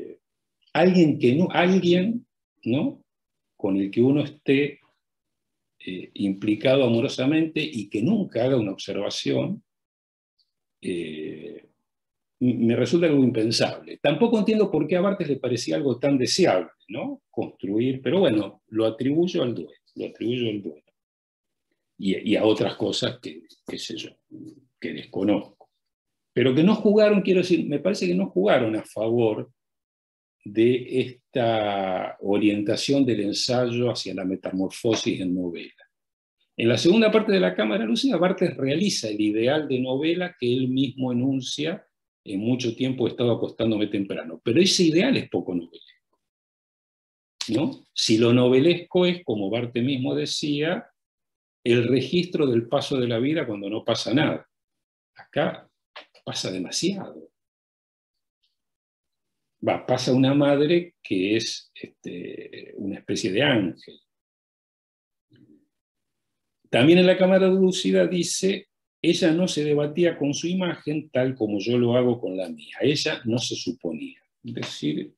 alguien, ¿no? Con el que uno esté implicado amorosamente y que nunca haga una observación, me resulta algo impensable. Tampoco entiendo por qué a Barthes le parecía algo tan deseable, ¿no? Construir, pero bueno, lo atribuyo al duelo, y a otras cosas que, qué sé yo, que desconozco. Pero que no jugaron, quiero decir, me parece que no jugaron a favor de esta orientación del ensayo hacia la metamorfosis en novela. En la segunda parte de La Cámara Lúcida, Barthes realiza el ideal de novela que él mismo enuncia: en mucho tiempo he estado acostándome temprano. Pero ese ideal es poco novelesco, ¿no? Si lo novelesco es, como Barthes mismo decía, el registro del paso de la vida cuando no pasa nada. Acá pasa demasiado. Pasa una madre que es una especie de ángel. También en La Cámara Lúcida dice: ella no se debatía con su imagen tal como yo lo hago con la mía. Ella no se suponía. Es decir,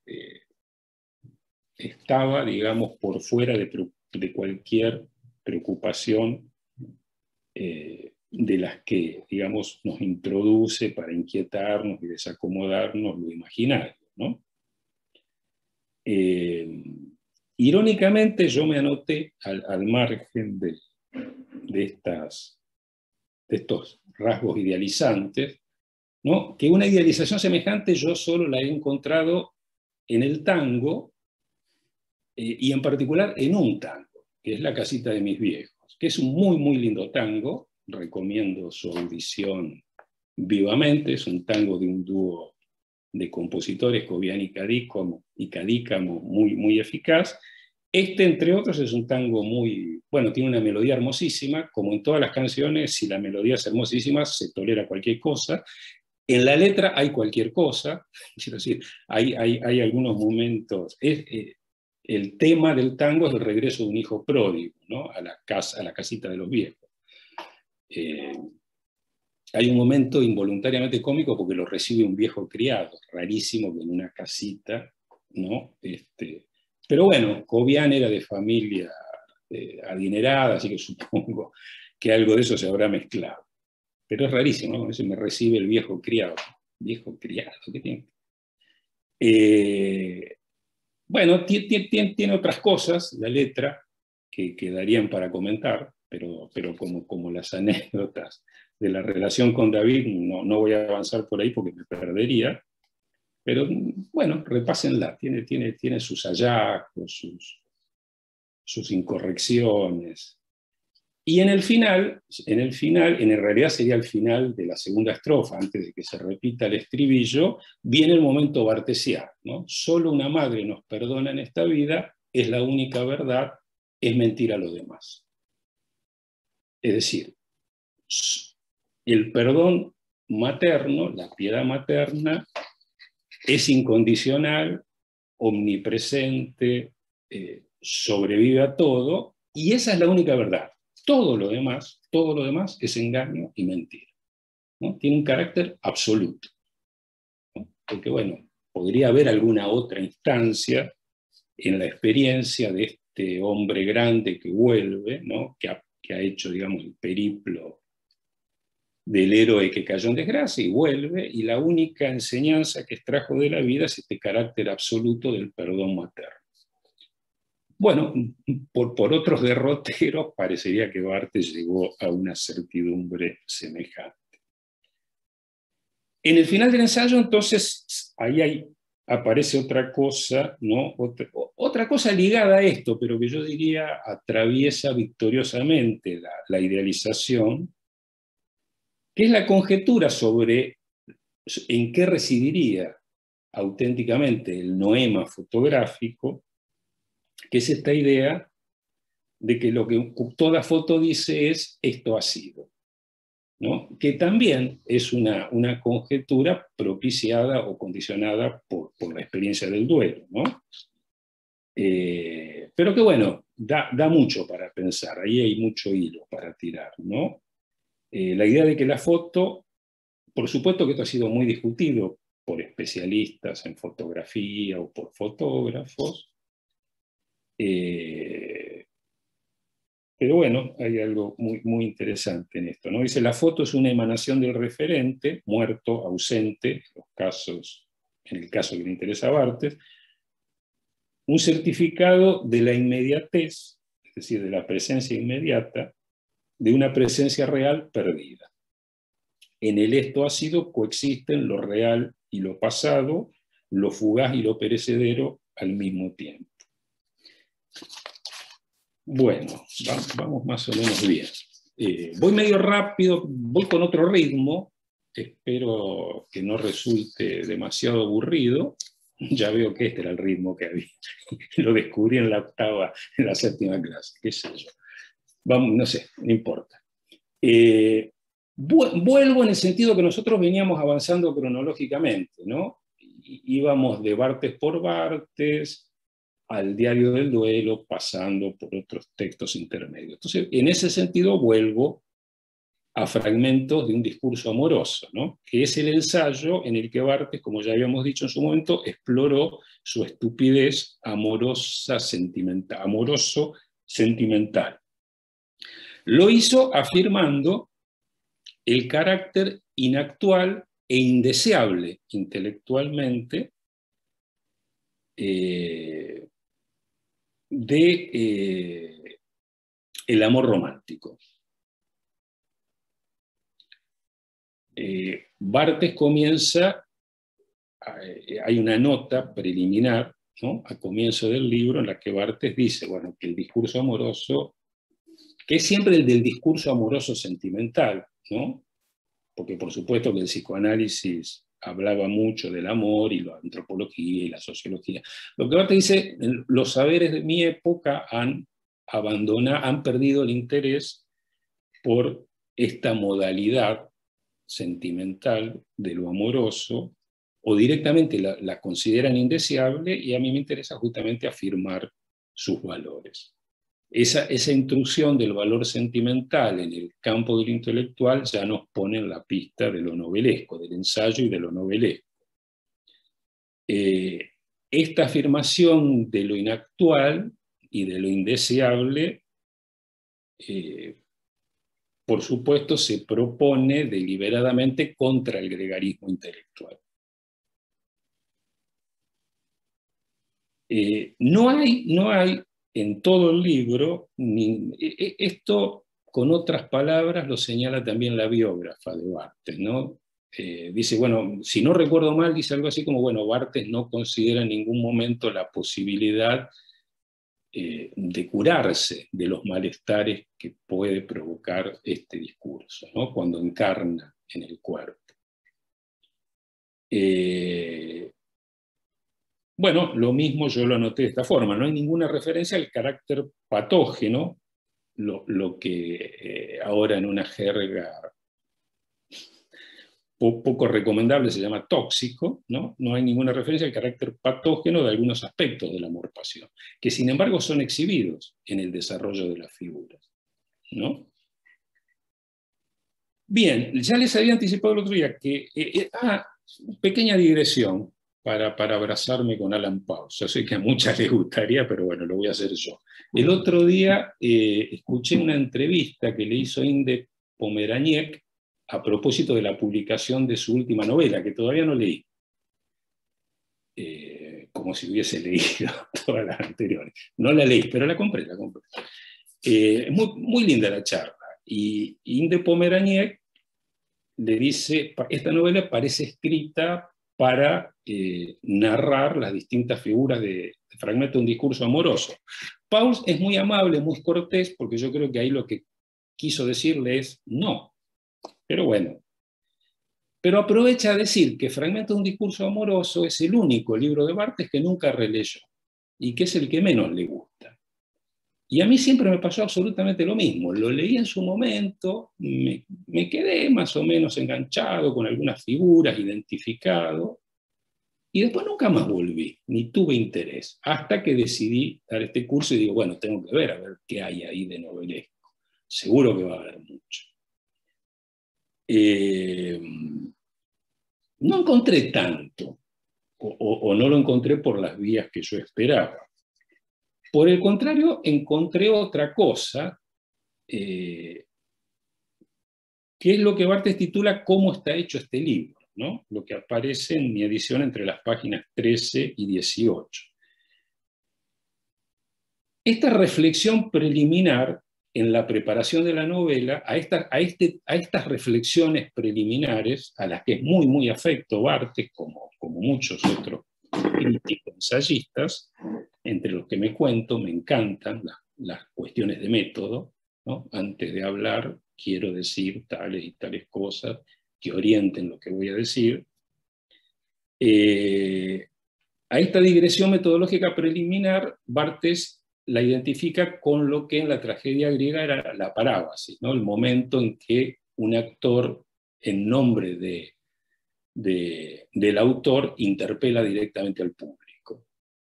estaba, digamos, por fuera de cualquier preocupación de las que, digamos, nos introduce para inquietarnos y desacomodarnos lo imaginario, ¿no? Irónicamente, yo me anoté al margen de estos rasgos idealizantes, ¿no? Que una idealización semejante yo solo la he encontrado en el tango, y en particular en un tango, que es La casita de mis viejos, que es un muy, muy lindo tango. Recomiendo su audición vivamente. Es un tango de un dúo de compositores, Cobian y Cadícamo, muy, muy eficaz. Entre otros, es un tango muy, bueno, tiene una melodía hermosísima. Como en todas las canciones, si la melodía es hermosísima, se tolera cualquier cosa. En la letra hay cualquier cosa, quiero decir, hay algunos momentos. El tema del tango es el regreso de un hijo pródigo, ¿no? A la casita de los viejos. Hay un momento involuntariamente cómico porque lo recibe un viejo criado, rarísimo que en una casita, ¿no? Pero bueno, Cobian era de familia adinerada, así que supongo que algo de eso se habrá mezclado. Pero es rarísimo, ¿no? Eso me recibe el viejo criado. Viejo criado, ¿qué tiene? Bueno, tiene otras cosas, la letra, que darían para comentar, pero como las anécdotas de la relación con David, no voy a avanzar por ahí porque me perdería. Pero bueno, repásenla, tiene sus hallazgos, sus incorrecciones. Y en realidad sería el final de la segunda estrofa, antes de que se repita el estribillo, viene el momento bartesiano, ¿no? Solo una madre nos perdona en esta vida, es la única verdad, es mentira lo demás. Es decir, el perdón materno, la piedad materna, es incondicional, omnipresente, sobrevive a todo, y esa es la única verdad. Todo lo demás es engaño y mentira, ¿no? Tiene un carácter absoluto, ¿no? Porque, bueno, podría haber alguna otra instancia en la experiencia de este hombre grande que vuelve, ¿no? que ha hecho, digamos, el periplo del héroe que cayó en desgracia y vuelve, y la única enseñanza que extrajo de la vida es este carácter absoluto del perdón materno. Bueno, por otros derroteros, parecería que Barthes llegó a una certidumbre semejante. En el final del ensayo, entonces, aparece otra cosa, ¿no? Otra cosa ligada a esto, pero que yo diría atraviesa victoriosamente la idealización, que es la conjetura sobre en qué residiría auténticamente el noema fotográfico, que es esta idea de que lo que toda foto dice es esto ha sido, ¿no? Que también es una conjetura propiciada o condicionada por la experiencia del duelo, ¿no? Pero que bueno, da mucho para pensar, ahí hay mucho hilo para tirar, ¿no? La idea de que la foto, por supuesto que esto ha sido muy discutido por especialistas en fotografía o por fotógrafos, pero bueno, hay algo muy interesante en esto, ¿no? Dice, la foto es una emanación del referente, muerto, ausente, en el caso que le interesa a Barthes, un certificado de la inmediatez, es decir, de la presencia inmediata, de una presencia real perdida. En el esto ácido coexisten lo real y lo pasado, lo fugaz y lo perecedero al mismo tiempo. Bueno, vamos más o menos bien. Voy medio rápido, voy con otro ritmo, espero que no resulte demasiado aburrido. Ya veo que este era el ritmo que había. Lo descubrí en la séptima clase, qué sé yo. Vamos, no sé, no importa. Vuelvo en el sentido que nosotros veníamos avanzando cronológicamente, ¿no? Íbamos de Barthes por Barthes al Diario del Duelo, pasando por otros textos intermedios. Entonces, en ese sentido, vuelvo a fragmentos de un discurso amoroso, ¿no? Que es el ensayo en el que Barthes, como ya habíamos dicho en su momento, exploró su estupidez amoroso-sentimental. Lo hizo afirmando el carácter inactual e indeseable intelectualmente de el amor romántico. Barthes comienza, hay una nota preliminar, ¿no?, al comienzo del libro en la que Barthes dice, bueno, que el discurso amoroso, que es siempre el del discurso amoroso sentimental, ¿no? Porque por supuesto que el psicoanálisis hablaba mucho del amor y la antropología y la sociología. Lo que Barthes dice, los saberes de mi época han perdido el interés por esta modalidad sentimental de lo amoroso, o directamente la consideran indeseable, y a mí me interesa justamente afirmar sus valores. Esa intrusión del valor sentimental en el campo del intelectual ya nos pone en la pista de lo novelesco, del ensayo y de lo novelesco. Esta afirmación de lo inactual y de lo indeseable, por supuesto, se propone deliberadamente contra el gregarismo intelectual. No hay en todo el libro, esto con otras palabras lo señala también la biógrafa de Barthes, ¿no? Dice, bueno, si no recuerdo mal, dice algo así como, bueno, Barthes no considera en ningún momento la posibilidad de curarse de los malestares que puede provocar este discurso, ¿no?, cuando encarna en el cuerpo. Bueno, lo mismo yo lo anoté de esta forma, no hay ninguna referencia al carácter patógeno, lo que ahora en una jerga poco recomendable se llama tóxico, ¿no? No hay ninguna referencia al carácter patógeno de algunos aspectos del amor-pasión, que sin embargo son exhibidos en el desarrollo de las figuras, ¿no? Bien, ya les había anticipado el otro día que... pequeña digresión para abrazarme con Alan Pauls. Yo sé que a muchas les gustaría, pero bueno, lo voy a hacer yo. El otro día escuché una entrevista que le hizo Inde Pomeraniec a propósito de la publicación de su última novela, que todavía no leí, como si hubiese leído todas las anteriores. No la leí, pero la compré. Muy linda la charla. Y Inde Pomeraniec le dice, esta novela parece escrita para narrar las distintas figuras de fragmento de un discurso amoroso. Pauls es muy amable, muy cortés, porque yo creo que ahí lo que quiso decirle es no. Pero bueno. Pero aprovecha a decir que Fragmento de un discurso amoroso es el único libro de Barthes que nunca releyó, y que es el que menos le gusta. Y a mí siempre me pasó absolutamente lo mismo. Lo leí en su momento, me quedé más o menos enganchado con algunas figuras, identificado, Y después nunca más volví, ni tuve interés, hasta que decidí dar este curso y digo, bueno, tengo que ver a ver qué hay ahí de novelesco. Seguro que va a haber mucho. No encontré tanto, o no lo encontré por las vías que yo esperaba. Por el contrario, encontré otra cosa, que es lo que Barthes titula ¿Cómo está hecho este libro?, ¿no? Lo que aparece en mi edición entre las páginas 13 y 18. Esta reflexión preliminar en la preparación de la novela, a estas reflexiones preliminares, a las que es muy, muy afecto Barthes, como muchos otros críticos, ensayistas, entre los que me cuento, me encantan las cuestiones de método, ¿no? Antes de hablar, quiero decir tales y tales cosas que orienten lo que voy a decir. A esta digresión metodológica preliminar, Barthes la identifica con lo que en la tragedia griega era la parábasis, ¿no? El momento en que un actor, en nombre del autor, interpela directamente al público.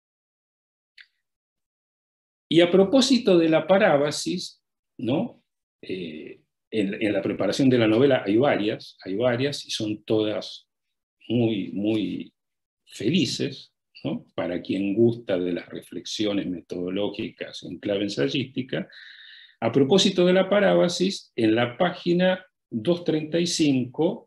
Y a propósito de la parábasis, ¿no? En la preparación de la novela hay varias, y son todas muy, muy felices, ¿no? Para quien gusta de las reflexiones metodológicas en clave ensayística. A propósito de la parábasis, en la página 235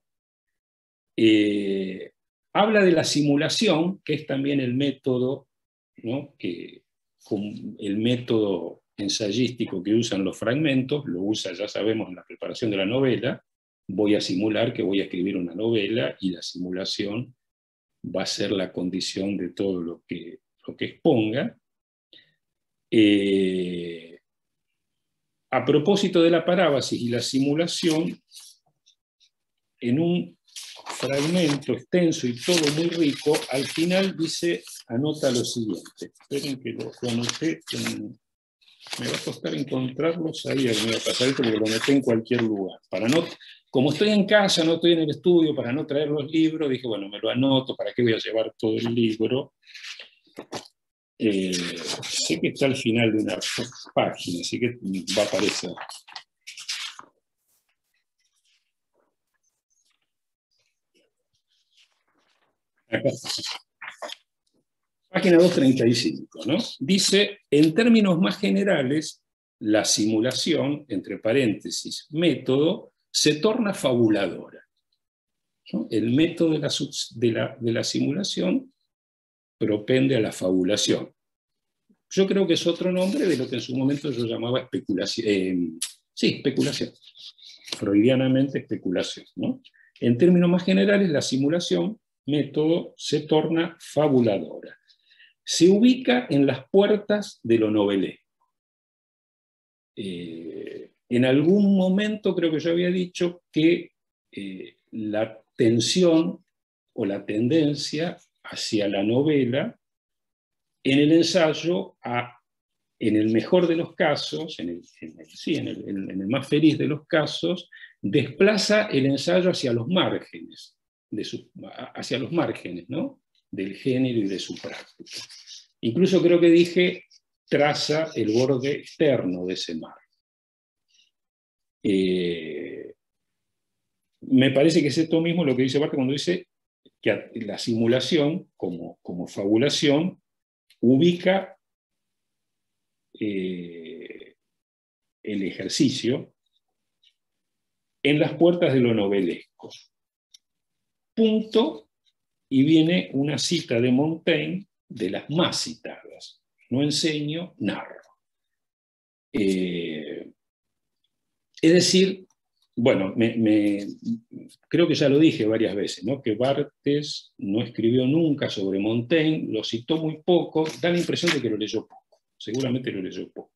habla de la simulación, que es también el método, ¿no? El método ensayístico que usan los fragmentos, lo usa, ya sabemos, en la preparación de la novela. Voy a simular que voy a escribir una novela y la simulación va a ser la condición de todo lo que exponga. A propósito de la parábasis y la simulación, en un fragmento extenso y todo muy rico, al final anota lo siguiente. Esperen que lo anoté, me va a costar encontrarlos ahí, me va a pasar esto porque lo anoté en cualquier lugar. Como estoy en casa, no estoy en el estudio, para no traer los libros, dije, bueno, me lo anoto, ¿para qué voy a llevar todo el libro? Sé que está al final de una página, así que va a aparecer. Acá está. Página 235, ¿no? Dice, en términos más generales, la simulación, entre paréntesis, método, se torna fabuladora, ¿no? El método de la simulación propende a la fabulación. Yo creo que es otro nombre de lo que en su momento yo llamaba especulación. Sí, especulación. Freudianamente especulación, ¿no? En términos más generales, la simulación, método, se torna fabuladora. Se ubica en las puertas de lo novelesco. En algún momento creo que yo había dicho que la tensión o la tendencia hacia la novela en el ensayo, en el mejor de los casos, en el más feliz de los casos, desplaza el ensayo hacia los márgenes, hacia los márgenes, ¿no? Del género y de su práctica. Incluso creo que dije, traza el borde externo de ese mar. Me parece que es esto mismo lo que dice Barthes cuando dice que la simulación, como fabulación, ubica el ejercicio en las puertas de lo novelesco. Punto, y viene una cita de Montaigne, de las más citadas. No enseño, narro. Es decir, bueno, creo que ya lo dije varias veces, ¿no? Que Barthes no escribió nunca sobre Montaigne, lo citó muy poco, da la impresión de que lo leyó poco, seguramente lo leyó poco.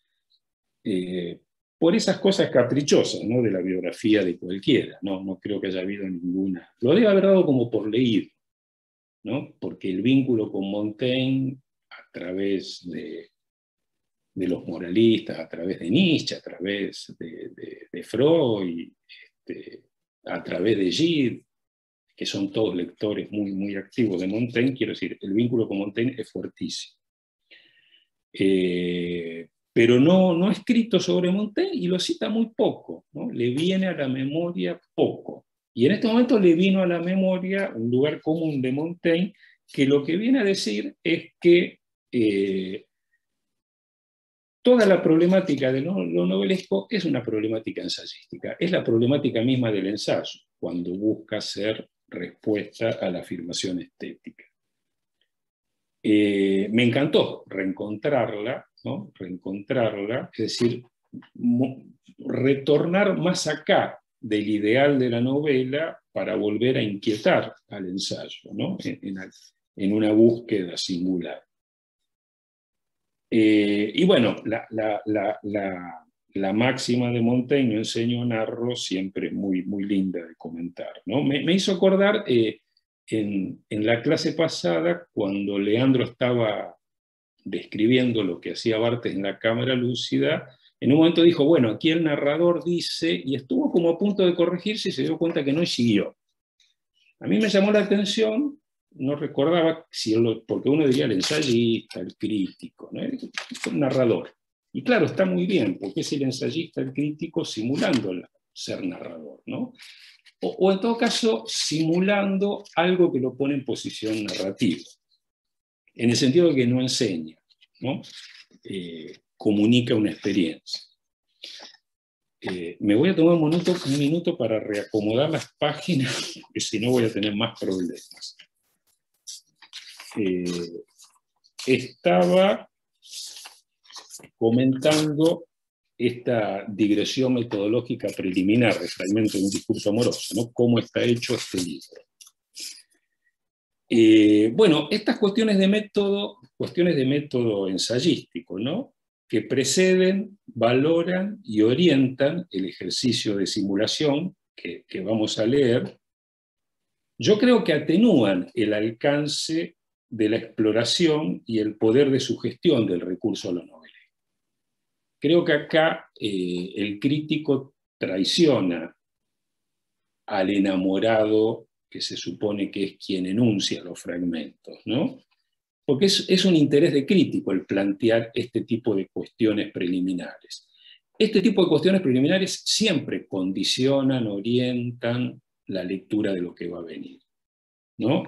Por esas cosas caprichosas, ¿no? De la biografía de cualquiera, no creo que haya habido ninguna. Lo debe haber dado como por leído, ¿no? Porque el vínculo con Montaigne, a través de los moralistas, a través de Nietzsche, a través de Freud, a través de Gide, que son todos lectores muy, muy activos de Montaigne, quiero decir, el vínculo con Montaigne es fuertísimo. Pero no ha escrito sobre Montaigne y lo cita muy poco, ¿no? Le viene a la memoria poco. Y en este momento le vino a la memoria un lugar común de Montaigne, que lo que viene a decir es que toda la problemática de lo novelesco es una problemática ensayística, es la problemática misma del ensayo, cuando busca ser respuesta a la afirmación estética. Me encantó reencontrarla, ¿no? Reencontrarla, es decir, retornar más acá del ideal de la novela para volver a inquietar al ensayo, ¿no? En una búsqueda singular. Y bueno, la máxima de Montaigne, enseño, narro, siempre es muy, muy linda de comentar, ¿no? Me hizo acordar en la clase pasada, cuando Leandro estaba describiendo lo que hacía Barthes en la cámara lúcida, en un momento dijo, bueno, aquí el narrador dice, y estuvo como a punto de corregirse y se dio cuenta que no siguió. A mí me llamó la atención, no recordaba si porque uno diría el ensayista, el crítico, ¿no? El narrador. Y claro, está muy bien, porque es el ensayista, el crítico, simulando ser narrador, ¿no? O en todo caso, simulando algo que lo pone en posición narrativa, en el sentido de que no enseña, ¿no? Comunica una experiencia. Me voy a tomar un minuto para reacomodar las páginas, porque si no voy a tener más problemas. Estaba comentando esta digresión metodológica preliminar de Fragmento de un discurso amoroso, ¿no? Cómo está hecho este libro. Bueno, estas cuestiones de método ensayístico, ¿no? Que preceden, valoran y orientan el ejercicio de simulación que vamos a leer, yo creo que atenúan el alcance de la exploración y el poder de sugestión del recurso a lo novelesco. Creo que acá el crítico traiciona al enamorado que se supone que es quien enuncia los fragmentos, ¿no? Porque es un interés de crítico el plantear este tipo de cuestiones preliminares. Este tipo de cuestiones preliminares siempre condicionan, orientan la lectura de lo que va a venir, ¿no?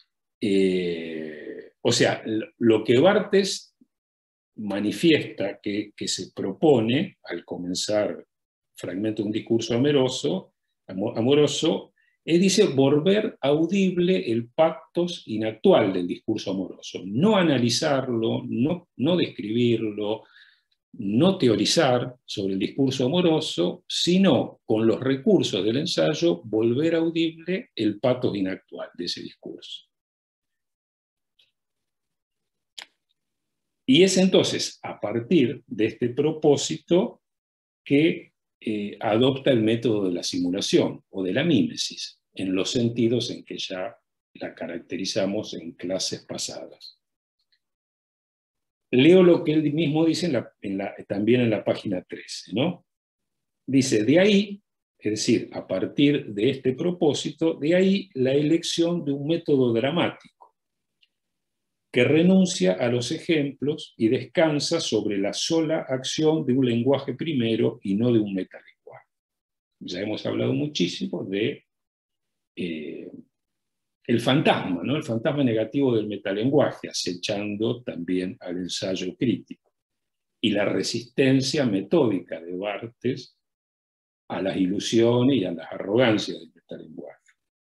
O sea, lo que Barthes manifiesta que se propone al comenzar Fragmento de un discurso amoroso, dice volver audible el pactos inactual del discurso amoroso, no analizarlo, no describirlo, no teorizar sobre el discurso amoroso, sino con los recursos del ensayo volver audible el patos inactual de ese discurso. Y es entonces a partir de este propósito que adopta el método de la simulación o de la mímesis, en los sentidos en que ya la caracterizamos en clases pasadas. Leo lo que él mismo dice también en la página 13, ¿no? Dice, de ahí, es decir, a partir de este propósito, de ahí la elección de un método dramático, que renuncia a los ejemplos y descansa sobre la sola acción de un lenguaje primero y no de un metalenguaje. Ya hemos hablado muchísimo de el fantasma, ¿no? El fantasma negativo del metalenguaje, acechando también al ensayo crítico, y la resistencia metódica de Barthes a las ilusiones y a las arrogancias del metalenguaje.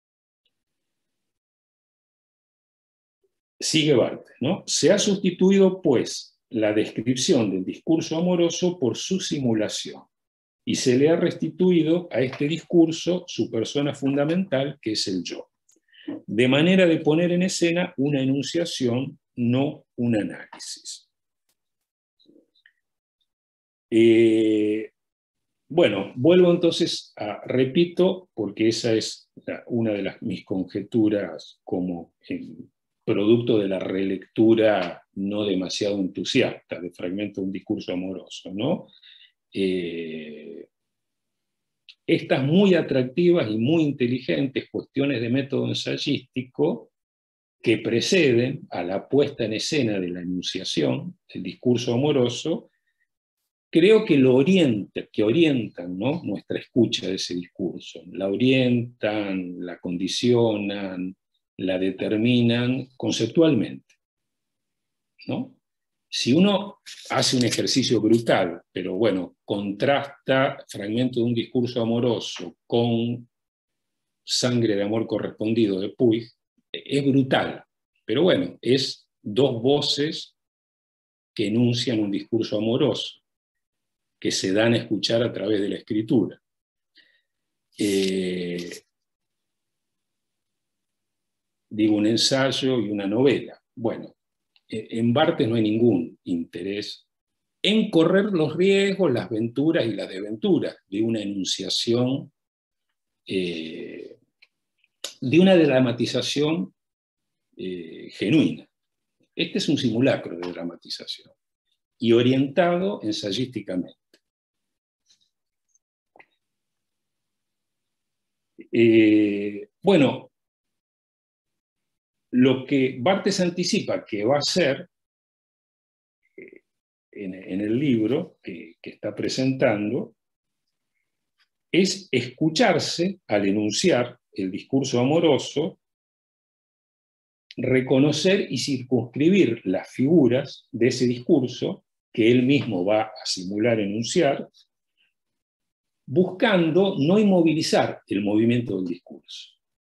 Sigue Barthes, ¿no? Se ha sustituido, pues, la descripción del discurso amoroso por su simulación, y se le ha restituido a este discurso su persona fundamental, que es el yo, de manera de poner en escena una enunciación, no un análisis. Bueno, vuelvo entonces repito, porque esa es una de mis conjeturas como producto de la relectura no demasiado entusiasta de Fragmento de un discurso amoroso, ¿no? estas muy atractivas y muy inteligentes cuestiones de método ensayístico que preceden a la puesta en escena de la enunciación, el discurso amoroso, creo que orientan, ¿no?, nuestra escucha de ese discurso. La orientan, la condicionan, la determinan conceptualmente, ¿no? Si uno hace un ejercicio brutal, pero bueno, contrasta fragmentos de un discurso amoroso con Sangre de amor correspondido de Puig, es brutal, pero bueno, es dos voces que enuncian un discurso amoroso, que se dan a escuchar a través de la escritura. Digo, un ensayo y una novela. Bueno, en Barthes no hay ningún interés en correr los riesgos, las venturas y las desventuras de una enunciación, de una dramatización genuina. Este es un simulacro de dramatización y orientado ensayísticamente. Bueno, lo que Barthes anticipa que va a ser en el libro que está presentando es escucharse al enunciar el discurso amoroso, reconocer y circunscribir las figuras de ese discurso que él mismo va a simular enunciar, buscando no inmovilizar el movimiento del discurso.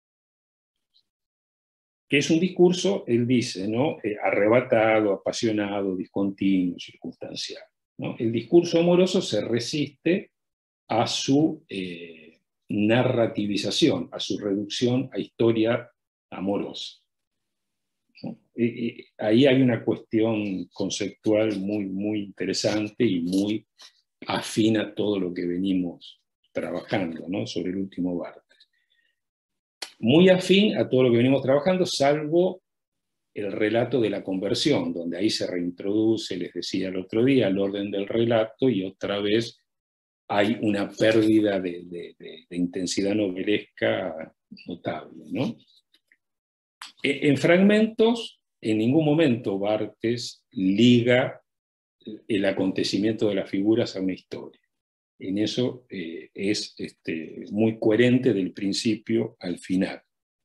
Que es un discurso, él dice, ¿no?, arrebatado, apasionado, discontinuo, circunstancial, ¿no? El discurso amoroso se resiste a su narrativización, a su reducción a historia amorosa, ¿no? Ahí hay una cuestión conceptual muy, muy interesante y muy afín a todo lo que venimos trabajando, ¿no?, sobre el último Barthes. Muy afín a todo lo que venimos trabajando, salvo el relato de la conversión, donde ahí se reintroduce, les decía el otro día, el orden del relato, y otra vez hay una pérdida de intensidad novelesca notable, ¿no? En fragmentos, en ningún momento Barthes liga el acontecimiento de las figuras a una historia. En eso es muy coherente del principio al final.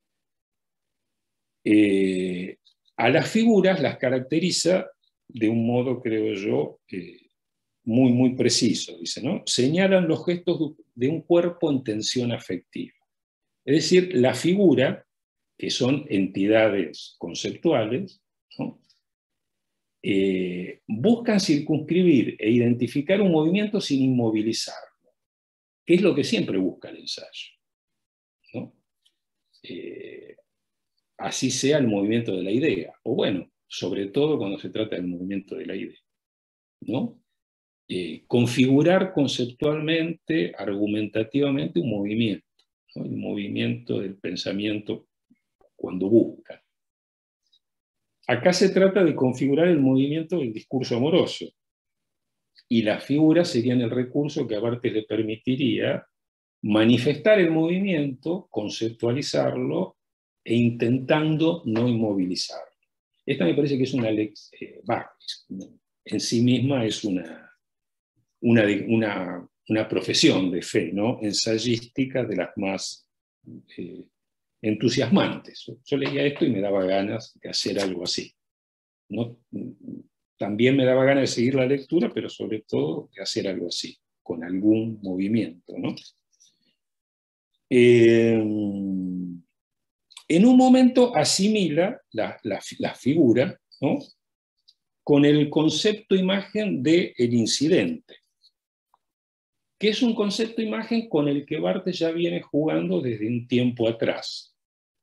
A las figuras las caracteriza de un modo, creo yo, muy, muy preciso, dice, ¿no? Señalan los gestos de un cuerpo en tensión afectiva. Es decir, la figura, que son entidades conceptuales, ¿no?, buscan circunscribir e identificar un movimiento sin inmovilizarlo, que es lo que siempre busca el ensayo, ¿no? Así sea el movimiento de la idea, o bueno, sobre todo cuando se trata del movimiento de la idea, ¿no? Configurar conceptualmente, argumentativamente un movimiento, ¿no?, el movimiento del pensamiento cuando busca. Acá se trata de configurar el movimiento del discurso amoroso, y las figuras serían el recurso que a Barthes le permitiría manifestar el movimiento, conceptualizarlo e intentando no inmovilizarlo. Esta me parece que es una lección, en sí misma es una profesión de fe, ¿no?, ensayística de las más entusiasmantes. Yo leía esto y me daba ganas de hacer algo así, ¿no? También me daba ganas de seguir la lectura, pero sobre todo de hacer algo así, con algún movimiento, ¿no? En un momento asimila la figura, ¿no?, con el concepto imagen del incidente, que es un concepto imagen con el que Barthes ya viene jugando desde un tiempo atrás.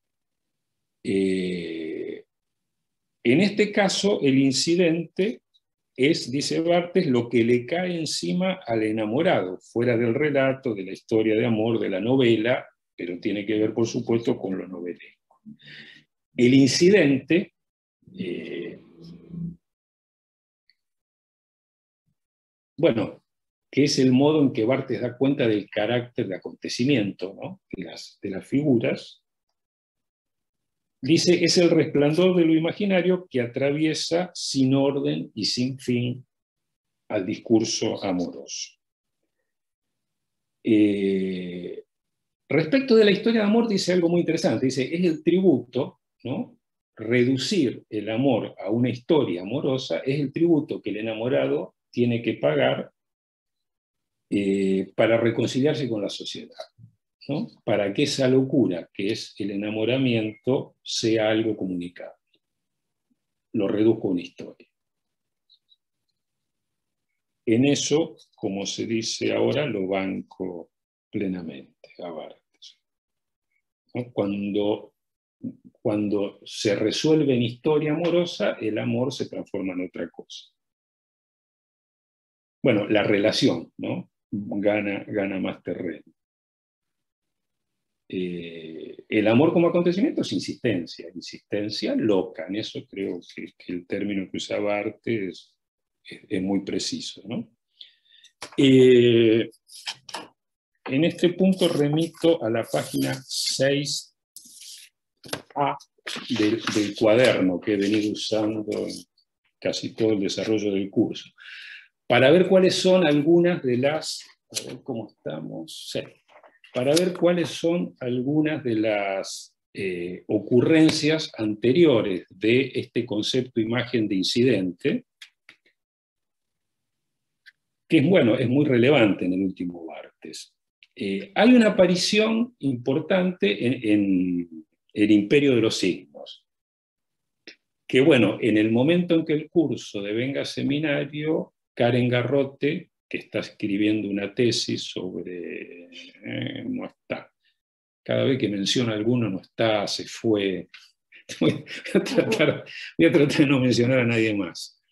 En este caso, el incidente es, dice Barthes, lo que le cae encima al enamorado, fuera del relato, de la historia de amor, de la novela, pero tiene que ver, por supuesto, con lo novelesco. El incidente bueno, que es el modo en que Barthes da cuenta del carácter de acontecimiento, ¿no? de las figuras. Dice, es el resplandor de lo imaginario que atraviesa sin orden y sin fin al discurso amoroso. Respecto de la historia de amor dice algo muy interesante, dice, es el tributo, ¿no? Reducir el amor a una historia amorosa es el tributo que el enamorado tiene que pagar para reconciliarse con la sociedad, ¿no? Para que esa locura que es el enamoramiento sea algo comunicable. Lo reduzco a una historia. En eso, como se dice ahora, lo banco plenamente a Barthes, ¿no? Cuando se resuelve en historia amorosa, el amor se transforma en otra cosa. Bueno, la relación, ¿no? Gana más terreno. El amor como acontecimiento es insistencia loca. En eso creo que el término que usa Barthes es muy preciso, ¿no? En este punto remito a la página 6A del cuaderno que he venido usando en casi todo el desarrollo del curso, para ver cuáles son algunas de las, a ver cómo estamos, sí, para ver cuáles son algunas de las ocurrencias anteriores de este concepto imagen de incidente, que es, bueno, es muy relevante en el último Barthes. Hay una aparición importante en El Imperio de los Signos, que bueno, en el momento en que el curso devenga seminario, Karen Garrote, que está escribiendo una tesis sobre... no está. Cada vez que menciona alguno no está, se fue. Voy a tratar de no mencionar a nadie más.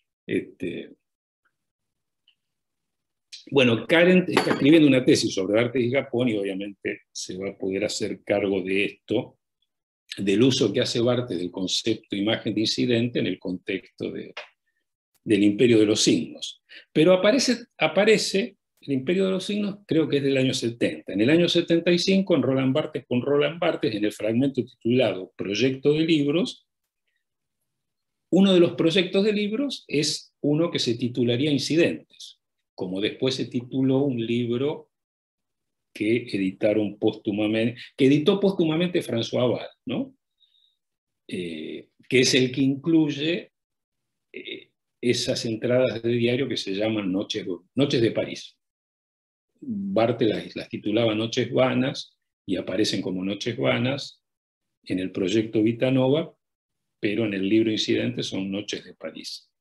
Bueno, Karen está escribiendo una tesis sobre Barthes y Japón y obviamente se va a poder hacer cargo de esto, del uso que hace Barthes del concepto imagen de incidente en el contexto del Imperio de los Signos. Pero aparece el Imperio de los Signos, creo que es del año 70. En el año 75, con Roland Barthes, en el fragmento titulado Proyecto de libros, uno de los proyectos de libros es uno que se titularía Incidentes, como después se tituló un libro que editó póstumamente François Abad, ¿no? Que es el que incluye esas entradas de diario que se llaman Noches de París. Barthes las titulaba Noches Vanas y aparecen como Noches Vanas en el proyecto Vitanova, pero en el libro Incidentes son Noches de París.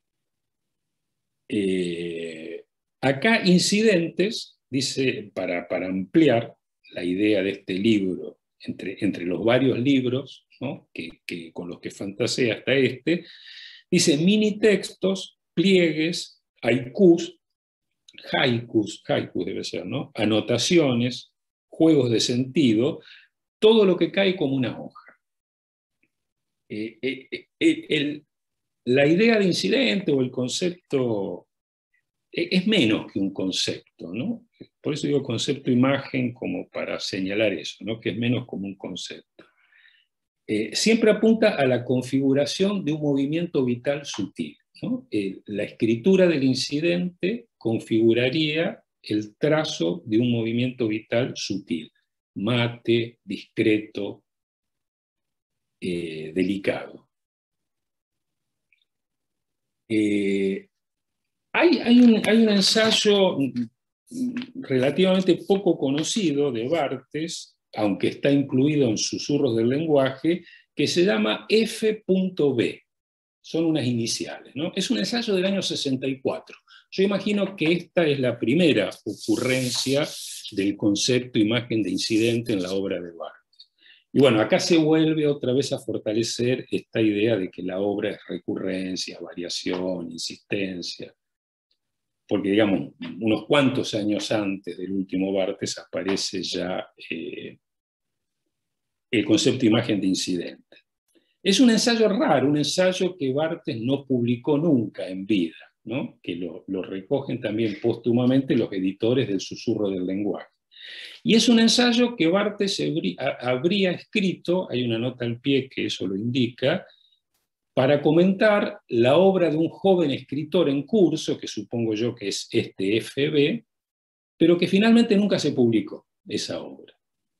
Acá Incidentes, dice, para ampliar la idea de este libro, entre los varios libros, ¿no? Con los que fantasea hasta este, dice mini textos, pliegues, haikus debe ser, ¿no? Anotaciones, juegos de sentido, todo lo que cae como una hoja. La idea de incidente o el concepto es menos que un concepto, ¿no? Por eso digo concepto-imagen como para señalar eso, ¿no? Que es menos como un concepto. Siempre apunta a la configuración de un movimiento vital sutil, ¿no? La escritura del incidente configuraría el trazo de un movimiento vital sutil, mate, discreto, delicado. Hay un ensayo relativamente poco conocido de Barthes, aunque está incluido en Susurros del Lenguaje, que se llama F.B. Son unas iniciales, ¿no? Es un ensayo del año 64. Yo imagino que esta es la primera ocurrencia del concepto imagen de incidente en la obra de Barthes. Y bueno, acá se vuelve otra vez a fortalecer esta idea de que la obra es recurrencia, variación, insistencia, porque digamos, unos cuantos años antes del último Barthes aparece ya el concepto imagen de incidente. Es un ensayo raro, un ensayo que Barthes no publicó nunca en vida. ¿no? Que lo recogen también póstumamente los editores del Susurro del Lenguaje. Y es un ensayo que Barthes habría escrito, hay una nota al pie que eso lo indica, para comentar la obra de un joven escritor en curso, que supongo yo que es este FB, pero que finalmente nunca se publicó esa obra.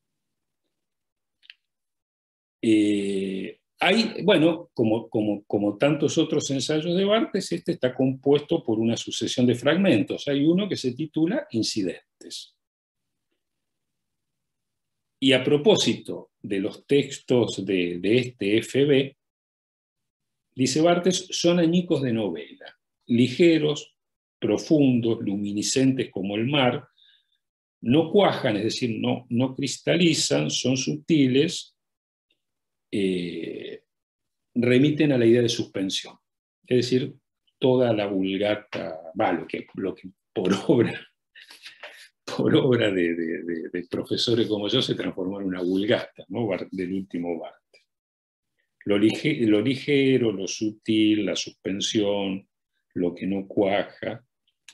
Bueno, como tantos otros ensayos de Barthes, este está compuesto por una sucesión de fragmentos. Hay uno que se titula Incidentes. Y a propósito de los textos de este FB, dice Barthes, son añicos de novela, ligeros, profundos, luminiscentes como el mar, no cuajan, es decir, no cristalizan, son sutiles, remiten a la idea de suspensión. Es decir, toda la vulgata, lo que por obra de profesores como yo se transformó en una vulgata, ¿no? Del último Barthes. Lo ligero, lo sutil, la suspensión, lo que no cuaja.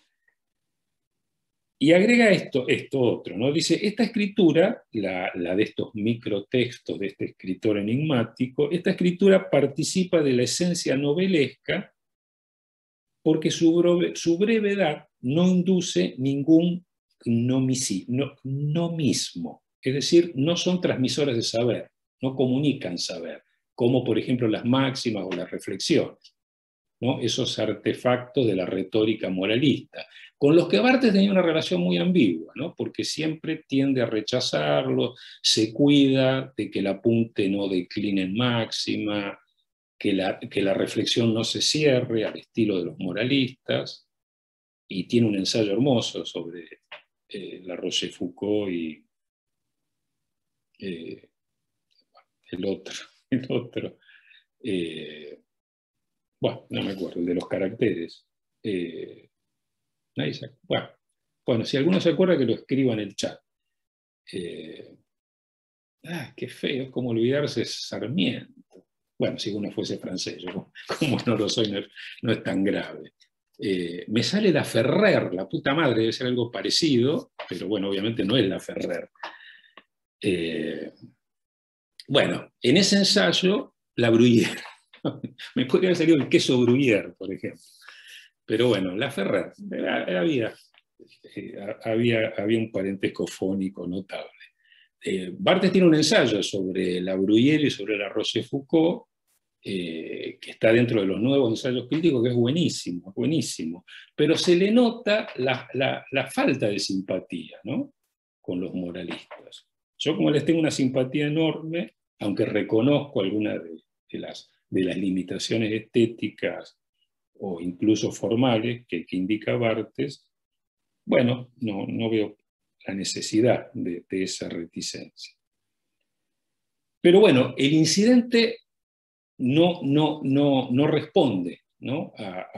Y agrega esto otro, ¿no? Dice, esta escritura, la de estos microtextos de este escritor enigmático, esta escritura participa de la esencia novelesca porque su brevedad no induce ningún nomismo, es decir, no son transmisores de saber, no comunican saber, como por ejemplo las máximas o las reflexiones, ¿no? Esos artefactos de la retórica moralista, con los que Barthes tenía una relación muy ambigua, ¿no? Porque siempre tiende a rechazarlo, se cuida de que el apunte no decline en máxima, que la reflexión no se cierre al estilo de los moralistas, y tiene un ensayo hermoso sobre La Rochefoucauld y eh, el otro. Bueno, no me acuerdo, el de los caracteres. Nadie se, bueno, si alguno se acuerda que lo escriba en el chat. Qué feo, es como olvidarse Sarmiento. Bueno, si uno fuese francés, yo como no lo soy, no es tan grave. Me sale la Ferrer, la puta madre, debe ser algo parecido, pero bueno, obviamente no es la Ferrer. Bueno, en ese ensayo, la Bruyère. Me podría haber salido el queso Bruyère, por ejemplo. Pero bueno, la Ferrer, había un parentesco fónico notable. Barthes tiene un ensayo sobre la Bruyère y sobre la Rochefoucauld, que está dentro de los nuevos ensayos críticos, que es buenísimo, buenísimo. Pero se le nota la falta de simpatía, ¿no? Con los moralistas. Yo como les tengo una simpatía enorme, aunque reconozco algunas de las limitaciones estéticas o incluso formales que indica Barthes, bueno, no veo la necesidad de esa reticencia. Pero bueno, el incidente no responde, ¿no?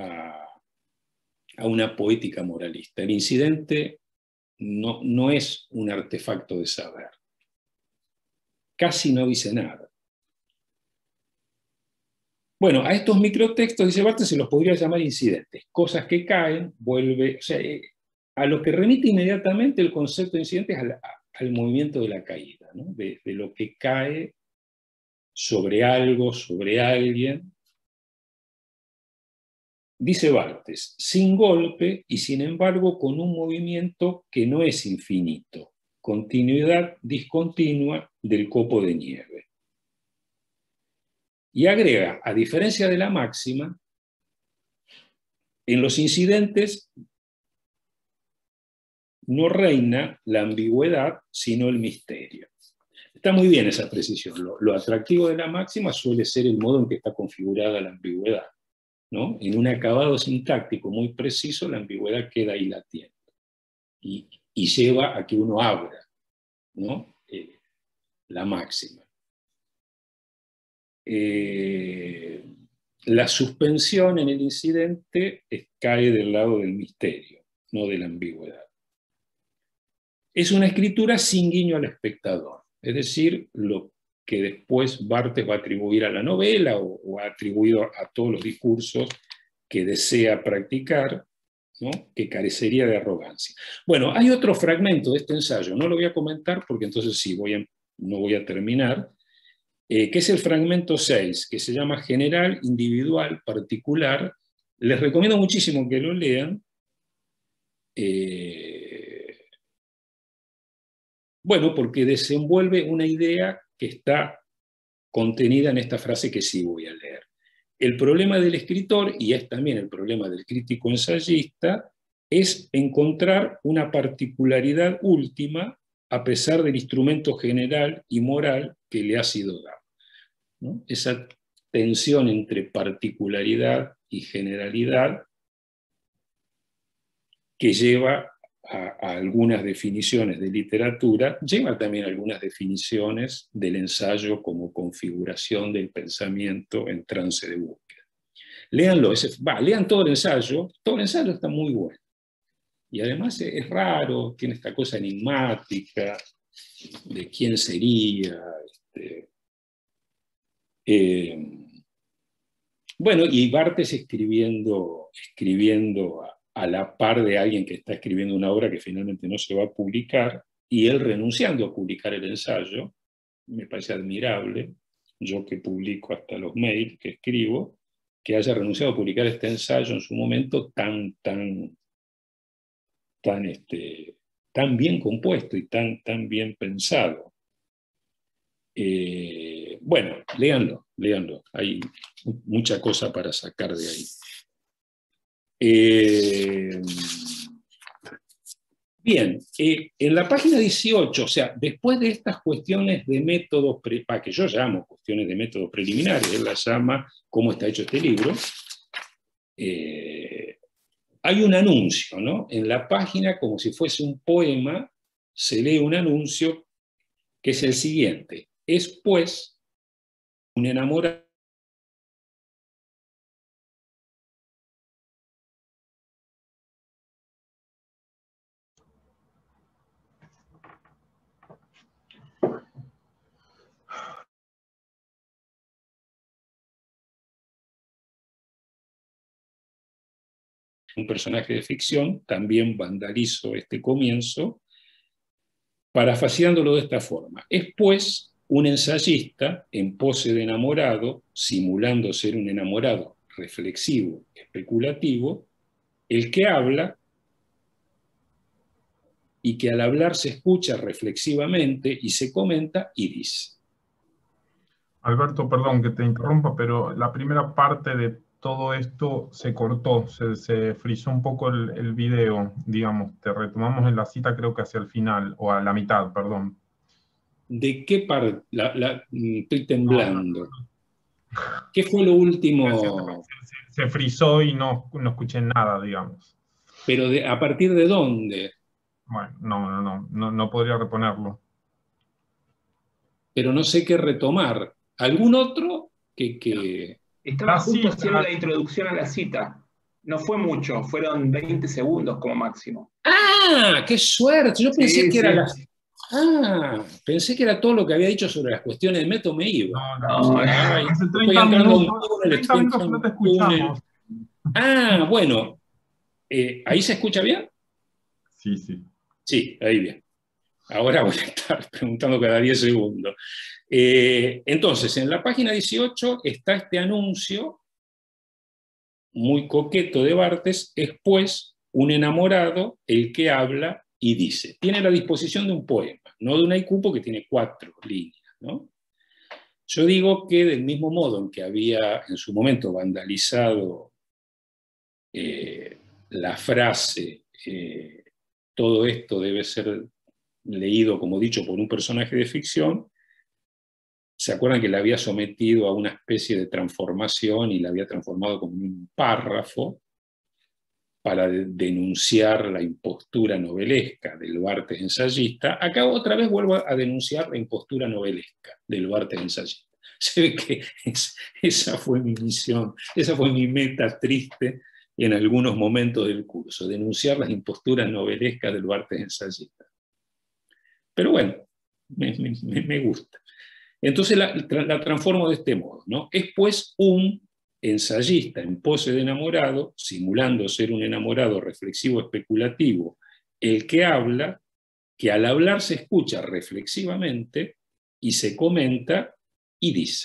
A una poética moralista. El incidente no es un artefacto de saber. Casi no dice nada. Bueno, a estos microtextos, dice Barthes, se los podría llamar incidentes, cosas que caen, o sea, a lo que remite inmediatamente el concepto de incidentes al movimiento de la caída, ¿no? De lo que cae sobre algo, sobre alguien. Dice Barthes, sin golpe y sin embargo con un movimiento que no es infinito, continuidad discontinua del copo de nieve. Y agrega, a diferencia de la máxima, en los incidentes no reina la ambigüedad, sino el misterio. Está muy bien esa precisión. Lo atractivo de la máxima suele ser el modo en que está configurada la ambigüedad, ¿no? En un acabado sintáctico muy preciso, la ambigüedad queda ahí latiendo y lleva a que uno abra, ¿no? La máxima. La suspensión en el incidente cae del lado del misterio, no de la ambigüedad. Es una escritura sin guiño al espectador, es decir, lo que después Barthes va a atribuir a la novela o ha atribuido a todos los discursos que desea practicar, ¿no?, que carecería de arrogancia. Bueno, hay otro fragmento de este ensayo, no lo voy a comentar porque entonces sí, no voy a terminar, que es el fragmento 6, que se llama General, Individual, Particular. Les recomiendo muchísimo que lo lean. Bueno, porque desenvuelve una idea que está contenida en esta frase que sí voy a leer. El problema del escritor, y es también el problema del crítico ensayista, es encontrar una particularidad última a pesar del instrumento general y moral que le ha sido dado, ¿no? Esa tensión entre particularidad y generalidad que lleva a algunas definiciones de literatura, lleva también a algunas definiciones del ensayo como configuración del pensamiento en trance de búsqueda. Léanlo, lean todo el ensayo está muy bueno. Y además es raro, tiene esta cosa enigmática de quién sería. Bueno, y Barthes escribiendo a la par de alguien que está escribiendo una obra que finalmente no se va a publicar, y él renunciando a publicar el ensayo, me parece admirable, yo que publico hasta los mails que escribo, que haya renunciado a publicar este ensayo en su momento tan bien compuesto y tan bien pensado. Bueno, léanlo, hay mucha cosa para sacar de ahí. Bien, en la página 18, o sea, después de estas cuestiones de métodos, que yo llamo cuestiones de métodos preliminares, él las llama cómo está hecho este libro, hay un anuncio, ¿no? En la página, como si fuese un poema, se lee un anuncio que es el siguiente: es pues un enamorado. Un personaje de ficción, también vandalizo este comienzo, parafaseándolo de esta forma. Es pues un ensayista en pose de enamorado, simulando ser un enamorado reflexivo, especulativo, el que habla y que al hablar se escucha reflexivamente y se comenta y dice. Alberto, perdón que te interrumpa, pero la primera parte de todo esto se cortó, se frizó un poco el video, digamos. Te retomamos en la cita, creo que hacia el final, o a la mitad, perdón. ¿De qué parte? Estoy temblando. No. ¿Qué fue lo último? Se frizó y no escuché nada, digamos. ¿Pero a partir de dónde? Bueno, no podría reponerlo. Pero no sé qué retomar. ¿Algún otro que... Estaba justo haciendo la introducción a la cita. No fue mucho, fueron 20 segundos como máximo. ¡Ah! ¡Qué suerte! Yo pensé que era sí. pensé que era todo lo que había dicho sobre las cuestiones del método, me iba. No. Ay, Hace estoy 30 entrando en un minutos, túnel, 30 minutos no te escuchamos. Bueno, ¿ahí se escucha bien? Sí. Sí, ahí bien. Ahora voy a estar preguntando cada 10 segundos. Entonces, en la página 18 está este anuncio muy coqueto de Barthes: es pues un enamorado el que habla y dice. Tiene la disposición de un poema, no de un haiku, porque tiene 4 líneas, ¿no? Yo digo que del mismo modo en que había en su momento vandalizado la frase todo esto debe ser leído, como dicho, por un personaje de ficción, ¿se acuerdan que la había sometido a una especie de transformación y la había transformado como un párrafo para denunciar la impostura novelesca del Barthes ensayista? Acá otra vez vuelvo a denunciar la impostura novelesca del Barthes ensayista. Se ve que esa fue mi misión, esa fue mi meta triste en algunos momentos del curso, denunciar las imposturas novelescas del Barthes ensayista. Pero bueno, me gusta. Entonces la transformo de este modo, ¿no? Es pues un ensayista en pose de enamorado, simulando ser un enamorado reflexivo especulativo, el que habla, que al hablar se escucha reflexivamente y se comenta y dice.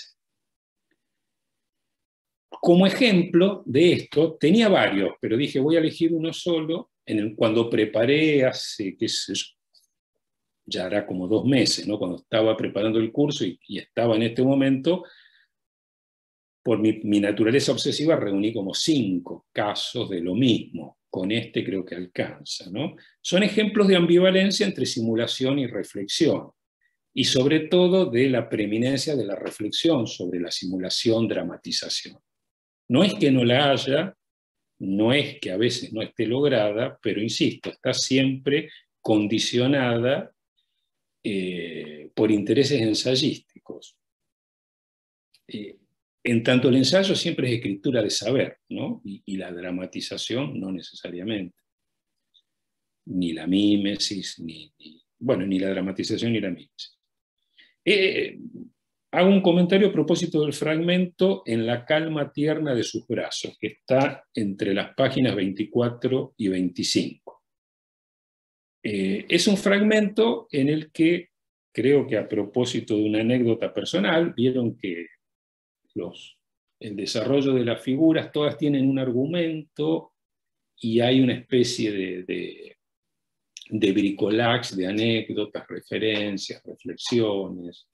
Como ejemplo de esto, tenía varios, pero dije voy a elegir uno solo, cuando preparé hace, qué sé yo, ya hará como 2 meses, ¿no? Cuando estaba preparando el curso y estaba en este momento, por mi naturaleza obsesiva reuní como 5 casos de lo mismo. Con este creo que alcanza, ¿no? Son ejemplos de ambivalencia entre simulación y reflexión, y sobre todo de la preeminencia de la reflexión sobre la simulación-dramatización. No es que no la haya, no es que a veces no esté lograda, pero insisto, está siempre condicionada por intereses ensayísticos. En tanto el ensayo siempre es escritura de saber, ¿no? Y la dramatización no necesariamente. Ni la mímesis, ni la dramatización ni la mímesis. Hago un comentario a propósito del fragmento En la calma tierna de sus brazos, que está entre las páginas 24 y 25. Es un fragmento en el que, creo que a propósito de una anécdota personal, vieron que el desarrollo de las figuras todas tienen un argumento y hay una especie de bricolage, de anécdotas, referencias, reflexiones.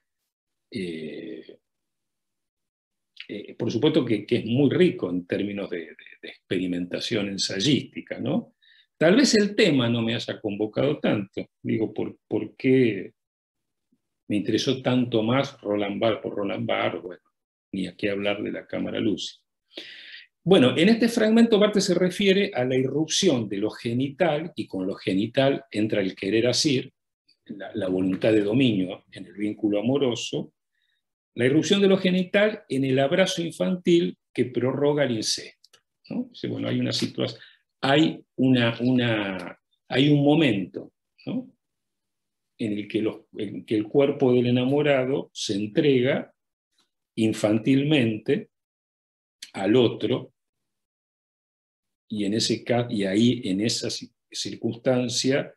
Por supuesto que es muy rico en términos de experimentación ensayística, ¿no? Tal vez el tema no me haya convocado tanto. Digo, ¿por qué me interesó tanto más Roland Barthes por Roland Barthes? Bueno, ni a qué hablar de la cámara Lucy. Bueno, en este fragmento Barthes se refiere a la irrupción de lo genital, y con lo genital entra el querer asir, la voluntad de dominio en el vínculo amoroso, la irrupción de lo genital en el abrazo infantil que prorroga el incesto, ¿no? Bueno, hay una situación, hay un momento, ¿no? en el que el cuerpo del enamorado se entrega infantilmente al otro, y ahí en esa circunstancia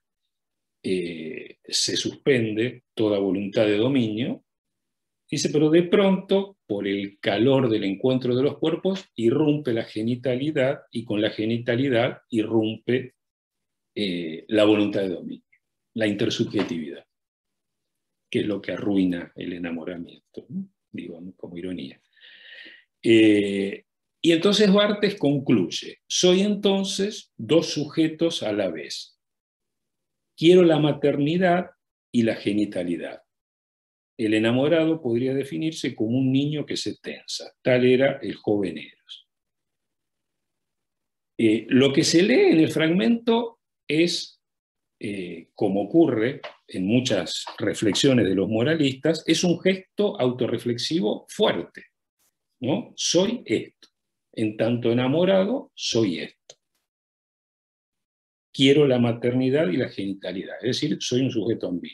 se suspende toda voluntad de dominio. Dice, pero de pronto, por el calor del encuentro de los cuerpos, irrumpe la genitalidad, y con la genitalidad irrumpe la voluntad de dominio, la intersubjetividad, que es lo que arruina el enamoramiento, ¿no? Digamos, como ironía. Y entonces Barthes concluye, soy entonces 2 sujetos a la vez. Quiero la maternidad y la genitalidad. El enamorado podría definirse como un niño que se tensa. Tal era el joven Eros. Lo que se lee en el fragmento es, como ocurre en muchas reflexiones de los moralistas, es un gesto autorreflexivo fuerte, ¿no? Soy esto. En tanto enamorado, soy esto. Quiero la maternidad y la genitalidad, es decir, soy un sujeto ambiguo.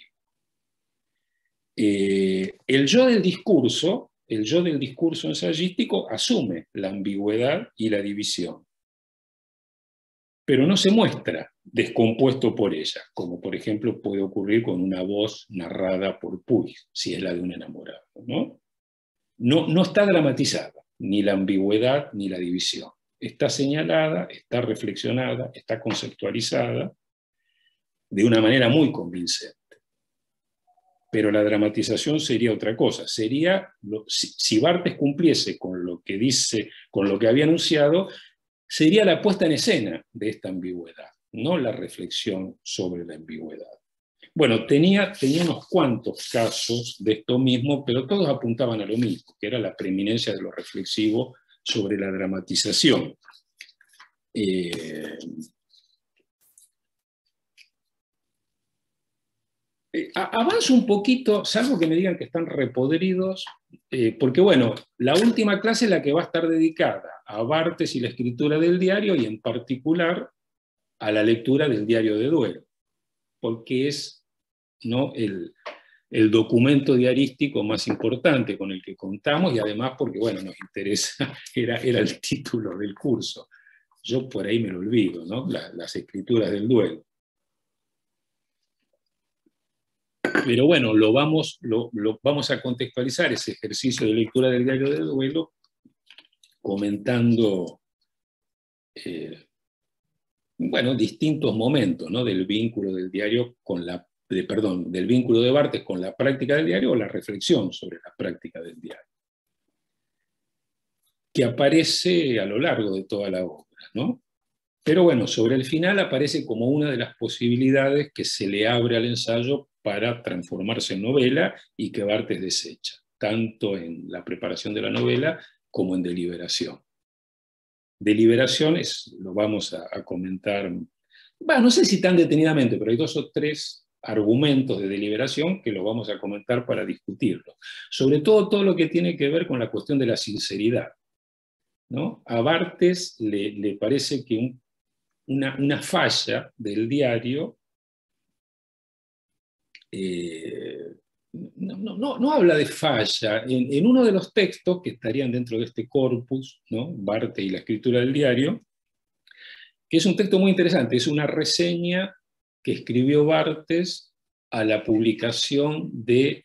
El yo del discurso ensayístico asume la ambigüedad y la división, pero no se muestra descompuesto por ella, como por ejemplo puede ocurrir con una voz narrada por Puig, si es la de un enamorado, ¿no? No está dramatizada, ni la ambigüedad ni la división. Está señalada, está reflexionada, está conceptualizada de una manera muy convincente. Pero la dramatización sería otra cosa. Sería, si Barthes cumpliese con lo que dice, con lo que había anunciado, sería la puesta en escena de esta ambigüedad, no la reflexión sobre la ambigüedad. Bueno, tenía unos cuantos casos de esto mismo, pero todos apuntaban a lo mismo, que era la preeminencia de lo reflexivo sobre la dramatización. Avanzo un poquito, salvo que me digan que están repodridos, porque bueno, la última clase es la que va a estar dedicada a Barthes y la escritura del diario, y en particular a la lectura del diario de Duero, porque es, ¿no?, el documento diarístico más importante con el que contamos, y además porque, bueno, nos interesa, era el título del curso. Yo por ahí me lo olvido, ¿no? Las escrituras del duelo. Pero bueno, lo vamos a contextualizar, ese ejercicio de lectura del diario del duelo, comentando bueno, distintos momentos, ¿no? Del vínculo del diario con del vínculo de Barthes con la práctica del diario o la reflexión sobre la práctica del diario, que aparece a lo largo de toda la obra, ¿no? Pero bueno, sobre el final aparece como una de las posibilidades que se le abre al ensayo para transformarse en novela y que Barthes desecha, tanto en la preparación de la novela como en deliberación. Deliberaciones, lo vamos a comentar, bueno, no sé si tan detenidamente, pero hay 2 o 3 argumentos de deliberación que lo vamos a comentar para discutirlo. Sobre todo lo que tiene que ver con la cuestión de la sinceridad, ¿no? A Barthes le parece que una falla del diario no habla de falla. En uno de los textos que estarían dentro de este corpus, ¿no? Barthes y la escritura del diario, que es un texto muy interesante, es una reseña que escribió Barthes a la publicación de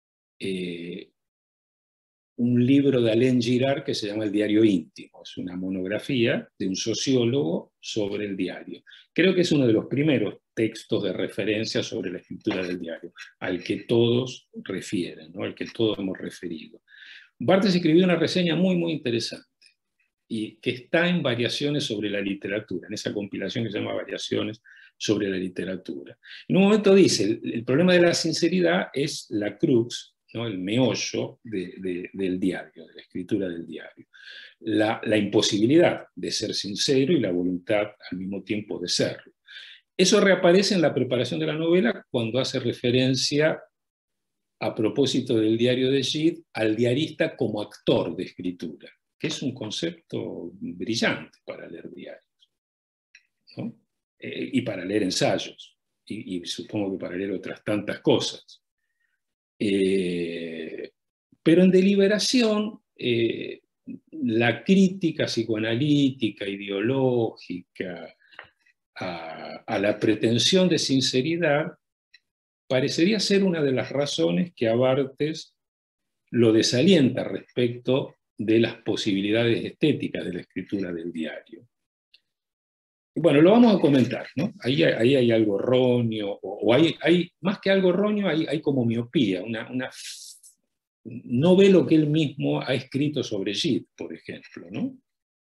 un libro de Alain Girard que se llama El diario íntimo. Es una monografía de un sociólogo sobre el diario. Creo que es uno de los primeros textos de referencia sobre la escritura del diario, al que todos refieren, ¿no? Al que todos hemos referido. Barthes escribió una reseña muy, muy interesante, y que está en Variaciones sobre la literatura, en esa compilación que se llama Variaciones sobre la literatura. En un momento dice, el problema de la sinceridad es la crux, ¿no? El meollo del diario, de la escritura del diario. La imposibilidad de ser sincero y la voluntad al mismo tiempo de serlo. Eso reaparece en la preparación de la novela cuando hace referencia, a propósito del diario de Gide, al diarista como actor de escritura, que es un concepto brillante para leer diarios, ¿no? Y para leer ensayos, y supongo que para leer otras tantas cosas. Pero en deliberación, la crítica psicoanalítica, ideológica, a la pretensión de sinceridad, parecería ser una de las razones que a Barthes lo desalienta respecto de las posibilidades estéticas de la escritura del diario. Bueno, lo vamos a comentar, ¿no? Ahí hay algo erróneo, o hay más que algo erróneo, hay como miopía, no ve lo que él mismo ha escrito sobre Gide, por ejemplo, ¿no?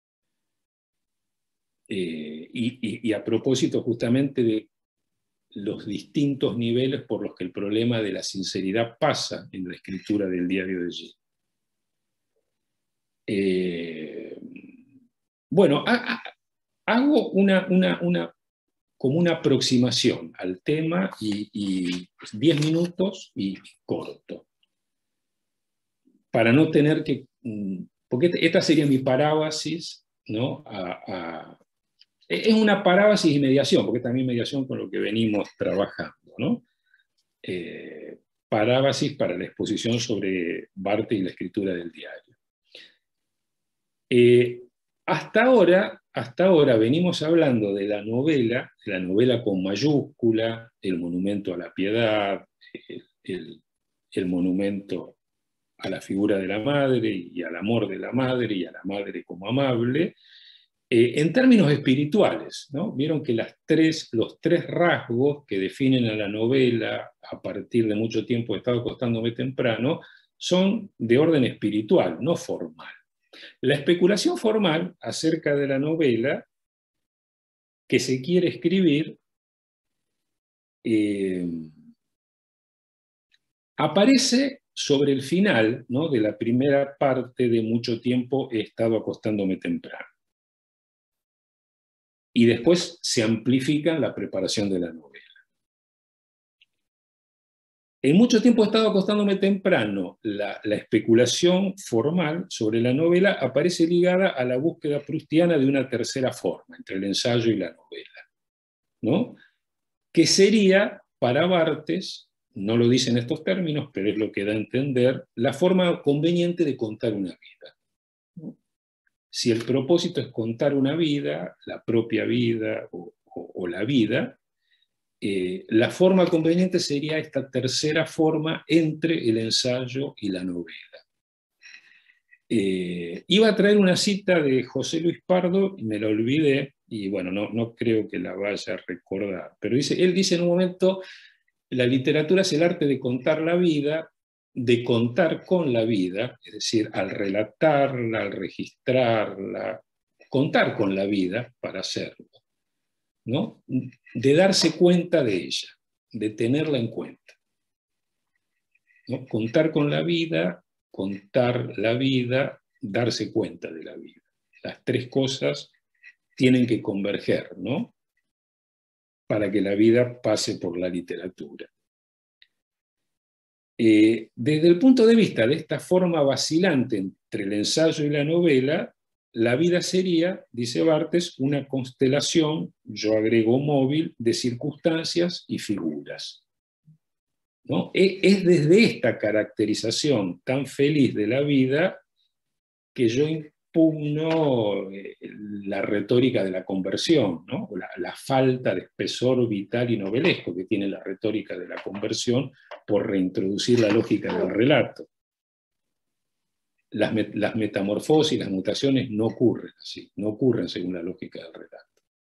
Y a propósito justamente de los distintos niveles por los que el problema de la sinceridad pasa en la escritura del diario de Gide. Bueno, hago como una aproximación al tema y 10 minutos y corto, para no tener que, porque esta sería mi parábasis, ¿no? Es una parábasis y mediación, porque también mediación con lo que venimos trabajando, ¿no? Parábasis para la exposición sobre Barthes y la escritura del diario. Hasta ahora venimos hablando de la novela con mayúscula, el monumento a la piedad, el monumento a la figura de la madre y al amor de la madre y a la madre como amable, en términos espirituales, ¿no? Vieron que los 3 rasgos que definen a la novela a partir de mucho tiempo, he estado acostándome temprano, son de orden espiritual, no formal. La especulación formal acerca de la novela que se quiere escribir aparece sobre el final, ¿no? De la primera parte de Mucho tiempo he estado acostándome temprano. Y después se amplifica en la preparación de la novela. En Mucho tiempo he estado acostándome temprano, la especulación formal sobre la novela aparece ligada a la búsqueda proustiana de una tercera forma, entre el ensayo y la novela, ¿no? Que sería, para Barthes, no lo dice en estos términos, pero es lo que da a entender, la forma conveniente de contar una vida. Si el propósito es contar una vida, la propia vida o la vida, la forma conveniente sería esta tercera forma entre el ensayo y la novela. Iba a traer una cita de José Luis Pardo, y me la olvidé, y bueno, no creo que la vaya a recordar, pero él dice en un momento, la literatura es el arte de contar la vida, de contar con la vida, es decir, al relatarla, al registrarla, contar con la vida para hacerlo, ¿no? De darse cuenta de ella, de tenerla en cuenta, ¿no? Contar con la vida, contar la vida, darse cuenta de la vida. Las tres cosas tienen que converger, ¿no? Para que la vida pase por la literatura. Desde el punto de vista de esta forma vacilante entre el ensayo y la novela, la vida sería, dice Barthes, una constelación, yo agrego móvil, de circunstancias y figuras, ¿no? Es desde esta caracterización tan feliz de la vida que yo impugno la retórica de la conversión, ¿no? La falta de espesor vital y novelesco que tiene la retórica de la conversión por reintroducir la lógica del relato. Las metamorfosis, las mutaciones no ocurren así, no ocurren según la lógica del relato.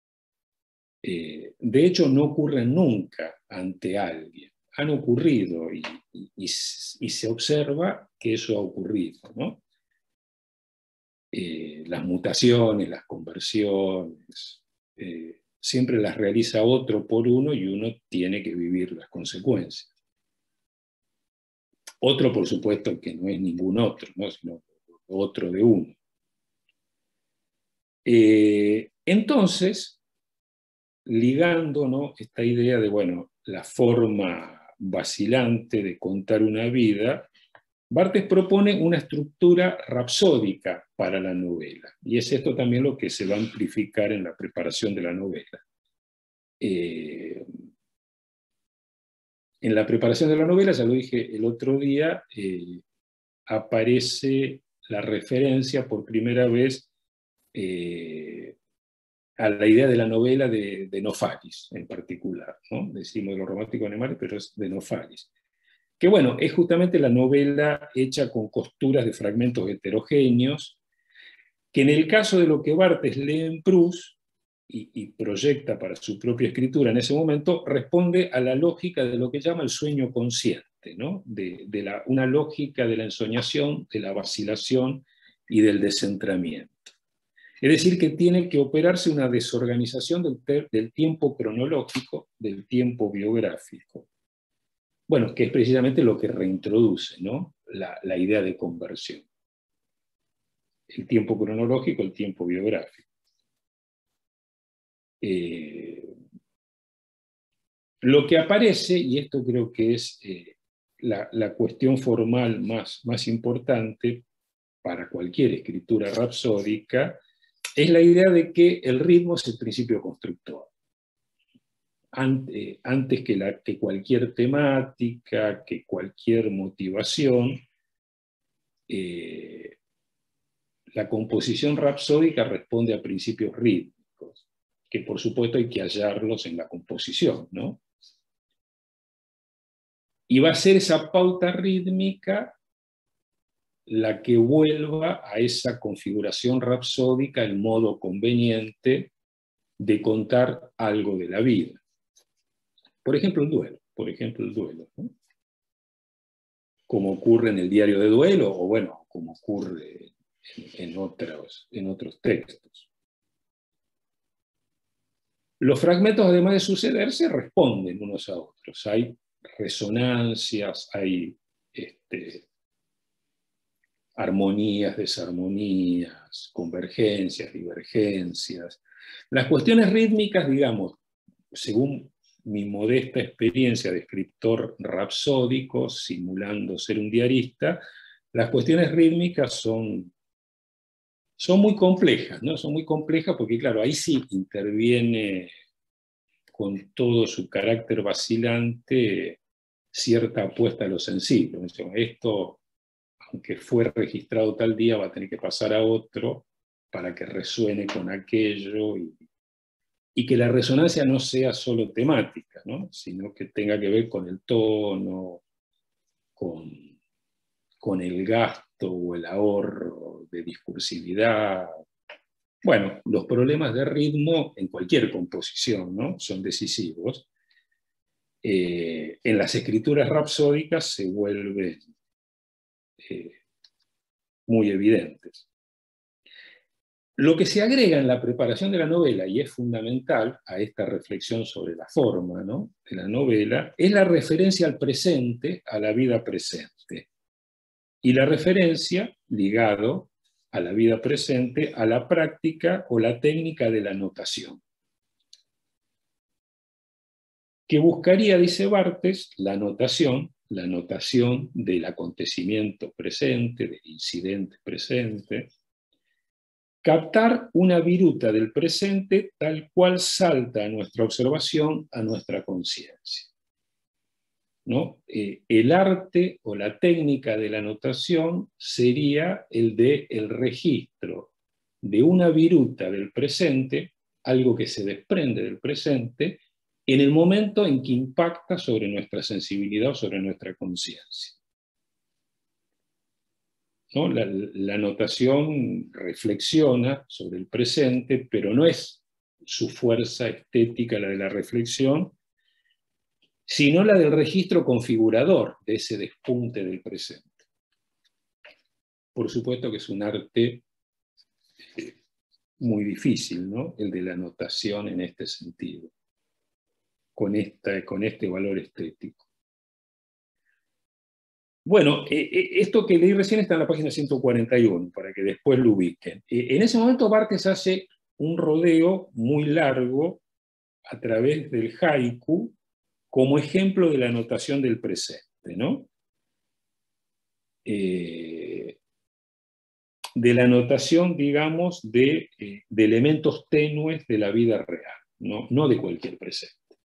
De hecho, no ocurren nunca ante alguien. Han ocurrido y se observa que eso ha ocurrido, ¿no? Las mutaciones, las conversiones, siempre las realiza otro por uno y uno tiene que vivir las consecuencias. Otro, por supuesto, que no es ningún otro, ¿no? Sino otro de uno. Entonces, ligando, ¿no?, esta idea de, bueno, la forma vacilante de contar una vida, Barthes propone una estructura rapsódica para la novela, y es esto también lo que se va a amplificar en la preparación de la novela. En la preparación de la novela, ya lo dije el otro día, aparece la referencia por primera vez a la idea de la novela de Nofalis en particular, ¿no? Decimos de los románticos animales, pero es de Nofalis. Que bueno, es justamente la novela hecha con costuras de fragmentos heterogéneos, que en el caso de lo que Barthes lee en Proust y proyecta para su propia escritura en ese momento, responde a la lógica de lo que llama el sueño consciente, ¿no? Una lógica de la ensoñación, de la vacilación y del descentramiento. Es decir, que tiene que operarse una desorganización del tiempo cronológico, del tiempo biográfico. Bueno, que es precisamente lo que reintroduce, ¿no?, la idea de conversión. El tiempo cronológico, el tiempo biográfico. Lo que aparece, y esto creo que es la cuestión formal más importante para cualquier escritura rapsódica, es la idea de que el ritmo es el principio constructor. Antes que cualquier temática, que cualquier motivación, la composición rapsódica responde a principios rítmicos, que por supuesto hay que hallarlos en la composición, ¿no? Y va a ser esa pauta rítmica la que vuelva a esa configuración rapsódica, el modo conveniente de contar algo de la vida. Por ejemplo, el duelo, ¿no? Como ocurre en el diario de duelo, o bueno, como ocurre en otros textos. Los fragmentos, además de sucederse, responden unos a otros. Hay resonancias, hay armonías, desarmonías, convergencias, divergencias. Las cuestiones rítmicas, digamos, según mi modesta experiencia de escritor rapsódico, simulando ser un diarista, las cuestiones rítmicas son muy complejas, ¿no? Son muy complejas porque, claro, ahí sí interviene con todo su carácter vacilante cierta apuesta a lo sensible. Esto, aunque fue registrado tal día, va a tener que pasar a otro para que resuene con aquello y que la resonancia no sea solo temática, ¿no? Sino que tenga que ver con el tono, con el gasto o el ahorro de discursividad. Bueno, los problemas de ritmo en cualquier composición, ¿no? Son decisivos. En las escrituras rapsódicas se vuelven muy evidentes. Lo que se agrega en la preparación de la novela, y es fundamental a esta reflexión sobre la forma, ¿no?, de la novela, es la referencia al presente, a la vida presente. Y la referencia, ligado a la vida presente, a la práctica o la técnica de la notación, que buscaría, dice Barthes, la notación del acontecimiento presente, del incidente presente, captar una viruta del presente tal cual salta a nuestra observación, a nuestra conciencia, ¿no? El arte o la técnica de la notación sería el registro de una viruta del presente, algo que se desprende del presente, en el momento en que impacta sobre nuestra sensibilidad o sobre nuestra conciencia, ¿no? La notación reflexiona sobre el presente, pero no es su fuerza estética la de la reflexión, sino la del registro configurador de ese despunte del presente. Por supuesto que es un arte muy difícil, ¿no?, el de la notación en este sentido, con este valor estético. Bueno, esto que leí recién está en la página 141, para que después lo ubiquen. En ese momento Barthes hace un rodeo muy largo a través del haiku como ejemplo de la notación del presente, ¿no? De la notación, digamos, de elementos tenues de la vida real, no de cualquier presente.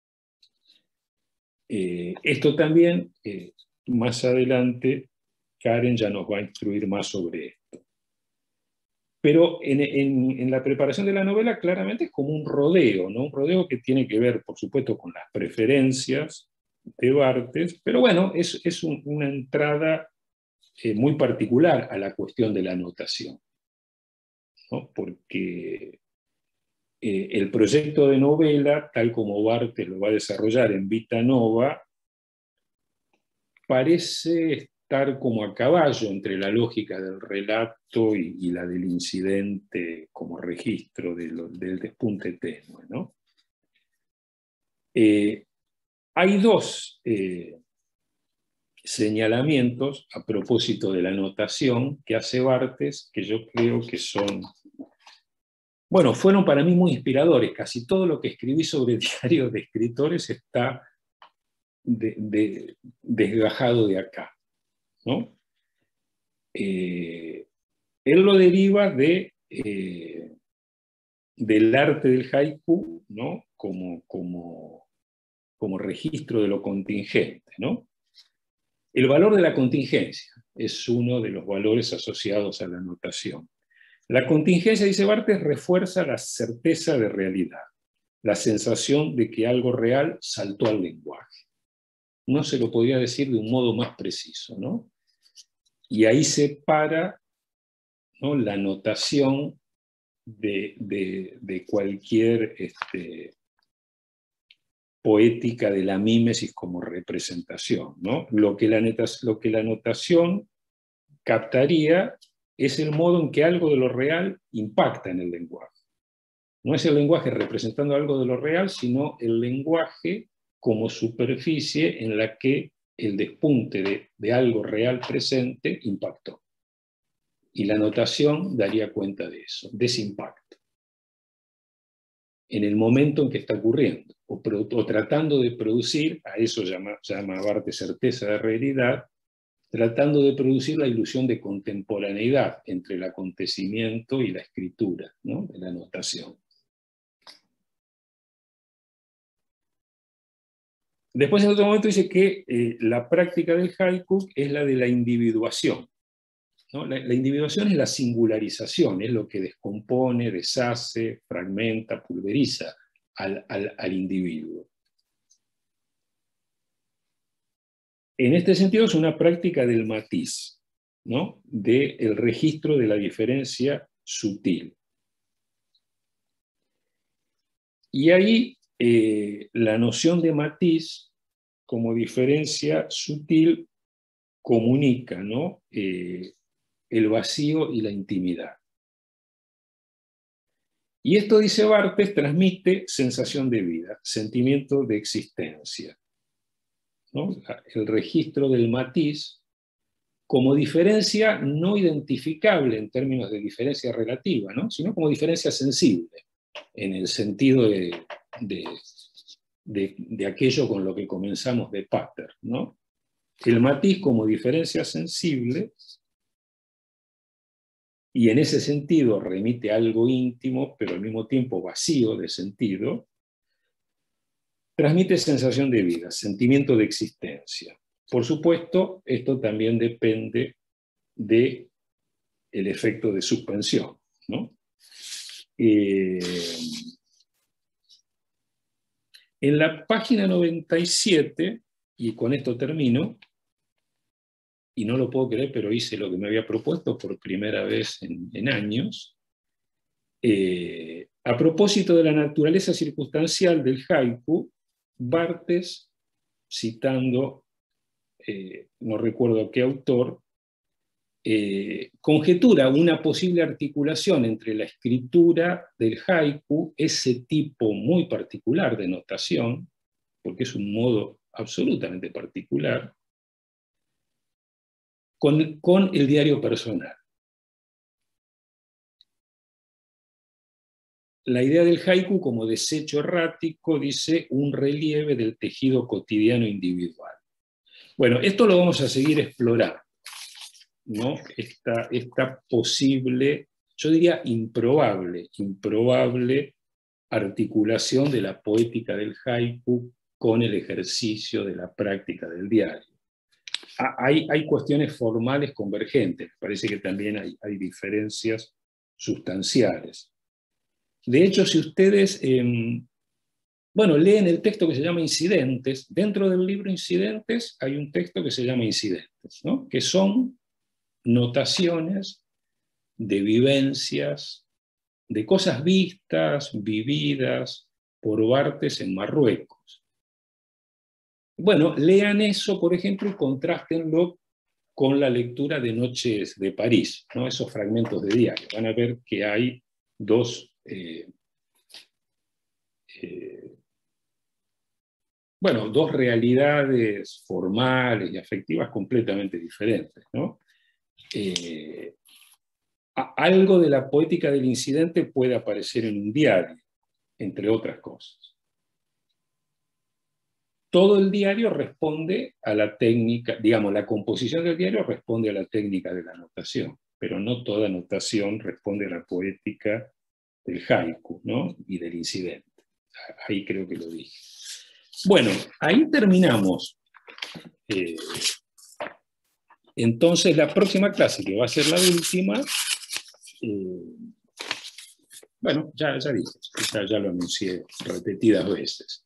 Esto también, más adelante, Karen ya nos va a instruir más sobre esto. Pero en la preparación de la novela claramente es como un rodeo, ¿no? Un rodeo que tiene que ver, por supuesto, con las preferencias de Barthes, pero bueno, es una entrada muy particular a la cuestión de la notación, ¿no? Porque el proyecto de novela, tal como Barthes lo va a desarrollar en Vita Nova, parece estar como a caballo entre la lógica del relato y la del incidente como registro del despunte tenue, ¿no? Hay dos señalamientos a propósito de la notación que hace Barthes, que yo creo que son, bueno, fueron para mí muy inspiradores. Casi todo lo que escribí sobre diarios de escritores está desgajado de acá, ¿no? Él lo deriva del arte del haiku, ¿no?, como registro de lo contingente, ¿no? El valor de la contingencia es uno de los valores asociados a la notación. La contingencia, dice Barthes, refuerza la certeza de realidad, la sensación de que algo real saltó al lenguaje. No se lo podría decir de un modo más preciso, ¿no? Y ahí se para, ¿no?, la notación de cualquier poética de la mímesis como representación, ¿no? Lo que la notación captaría es el modo en que algo de lo real impacta en el lenguaje. No es el lenguaje representando algo de lo real, sino el lenguaje como superficie en la que el despunte de algo real presente impactó. Y la notación daría cuenta de eso, de ese impacto, en el momento en que está ocurriendo, o tratando de producir, a eso llama Barthes certeza de realidad, tratando de producir la ilusión de contemporaneidad entre el acontecimiento y la escritura, ¿no?, de la notación. Después en otro momento dice que la práctica del haiku es la de la individuación, ¿no? La individuación es la singularización, es lo que descompone, deshace, fragmenta, pulveriza al individuo. En este sentido es una práctica del matiz, ¿no? Del registro de la diferencia sutil. Y ahí la noción de matiz como diferencia sutil comunica, ¿no? El vacío y la intimidad. Y esto, dice Barthes, transmite sensación de vida, sentimiento de existencia, ¿no? El registro del matiz como diferencia no identificable en términos de diferencia relativa, ¿no? Sino como diferencia sensible, en el sentido de aquello con lo que comenzamos de Pater, ¿no? El matiz como diferencia sensible, y en ese sentido remite a algo íntimo, pero al mismo tiempo vacío de sentido, transmite sensación de vida, sentimiento de existencia. Por supuesto, esto también depende del efecto de suspensión, ¿no? En la página 97, y con esto termino, y no lo puedo creer, pero hice lo que me había propuesto por primera vez en años, a propósito de la naturaleza circunstancial del haiku, Barthes, citando, no recuerdo qué autor, conjetura una posible articulación entre la escritura del haiku, ese tipo muy particular de notación, porque es un modo absolutamente particular, con el diario personal. La idea del haiku como desecho errático, dice, un relieve del tejido cotidiano individual. Bueno, esto lo vamos a seguir explorando, ¿no? Esta posible, yo diría improbable articulación de la poética del haiku con el ejercicio de la práctica del diario. Hay cuestiones formales convergentes, parece que también hay diferencias sustanciales. De hecho, si ustedes leen el texto que se llama Incidentes, dentro del libro Incidentes hay un texto que se llama Incidentes, ¿no? Que son notaciones de vivencias, de cosas vistas, vividas por Barthes en Marruecos. Bueno, lean eso, por ejemplo, y contrástenlo con la lectura de Noches de París, ¿no? Esos fragmentos de diario. Van a ver que hay dos realidades formales y afectivas completamente diferentes, ¿no? Algo de la poética del incidente puede aparecer en un diario, entre otras cosas. Todo el diario responde a la técnica, digamos, la composición del diario responde a la técnica de la notación, pero no toda notación responde a la poética del haiku, ¿no? Y del incidente. Ahí creo que lo dije. Bueno, ahí terminamos. Entonces, la próxima clase, que va a ser la última, ya dije, ya lo anuncié repetidas veces.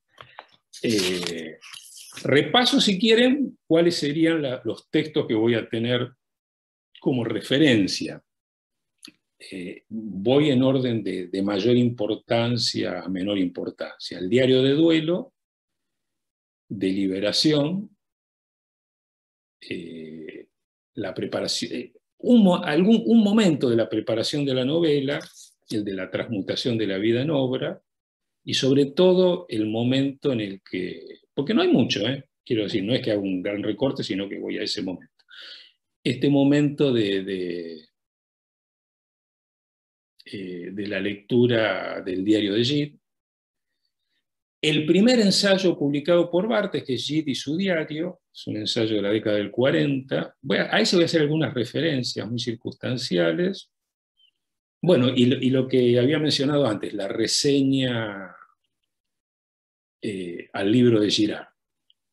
Repaso, si quieren, cuáles serían los textos que voy a tener como referencia. Voy en orden de mayor importancia a menor importancia. El diario de duelo, deliberación, la preparación, un momento de la preparación de la novela, el de la transmutación de la vida en obra, y sobre todo el momento en el que, porque no hay mucho, quiero decir, no es que haga un gran recorte, sino que voy a ese momento. Este momento de la lectura del diario de Gide, el primer ensayo publicado por Barthes, que es Gide y su diario, es un ensayo de la década del 40, a eso voy a hacer algunas referencias muy circunstanciales. Bueno, y lo que había mencionado antes, la reseña al libro de Girard,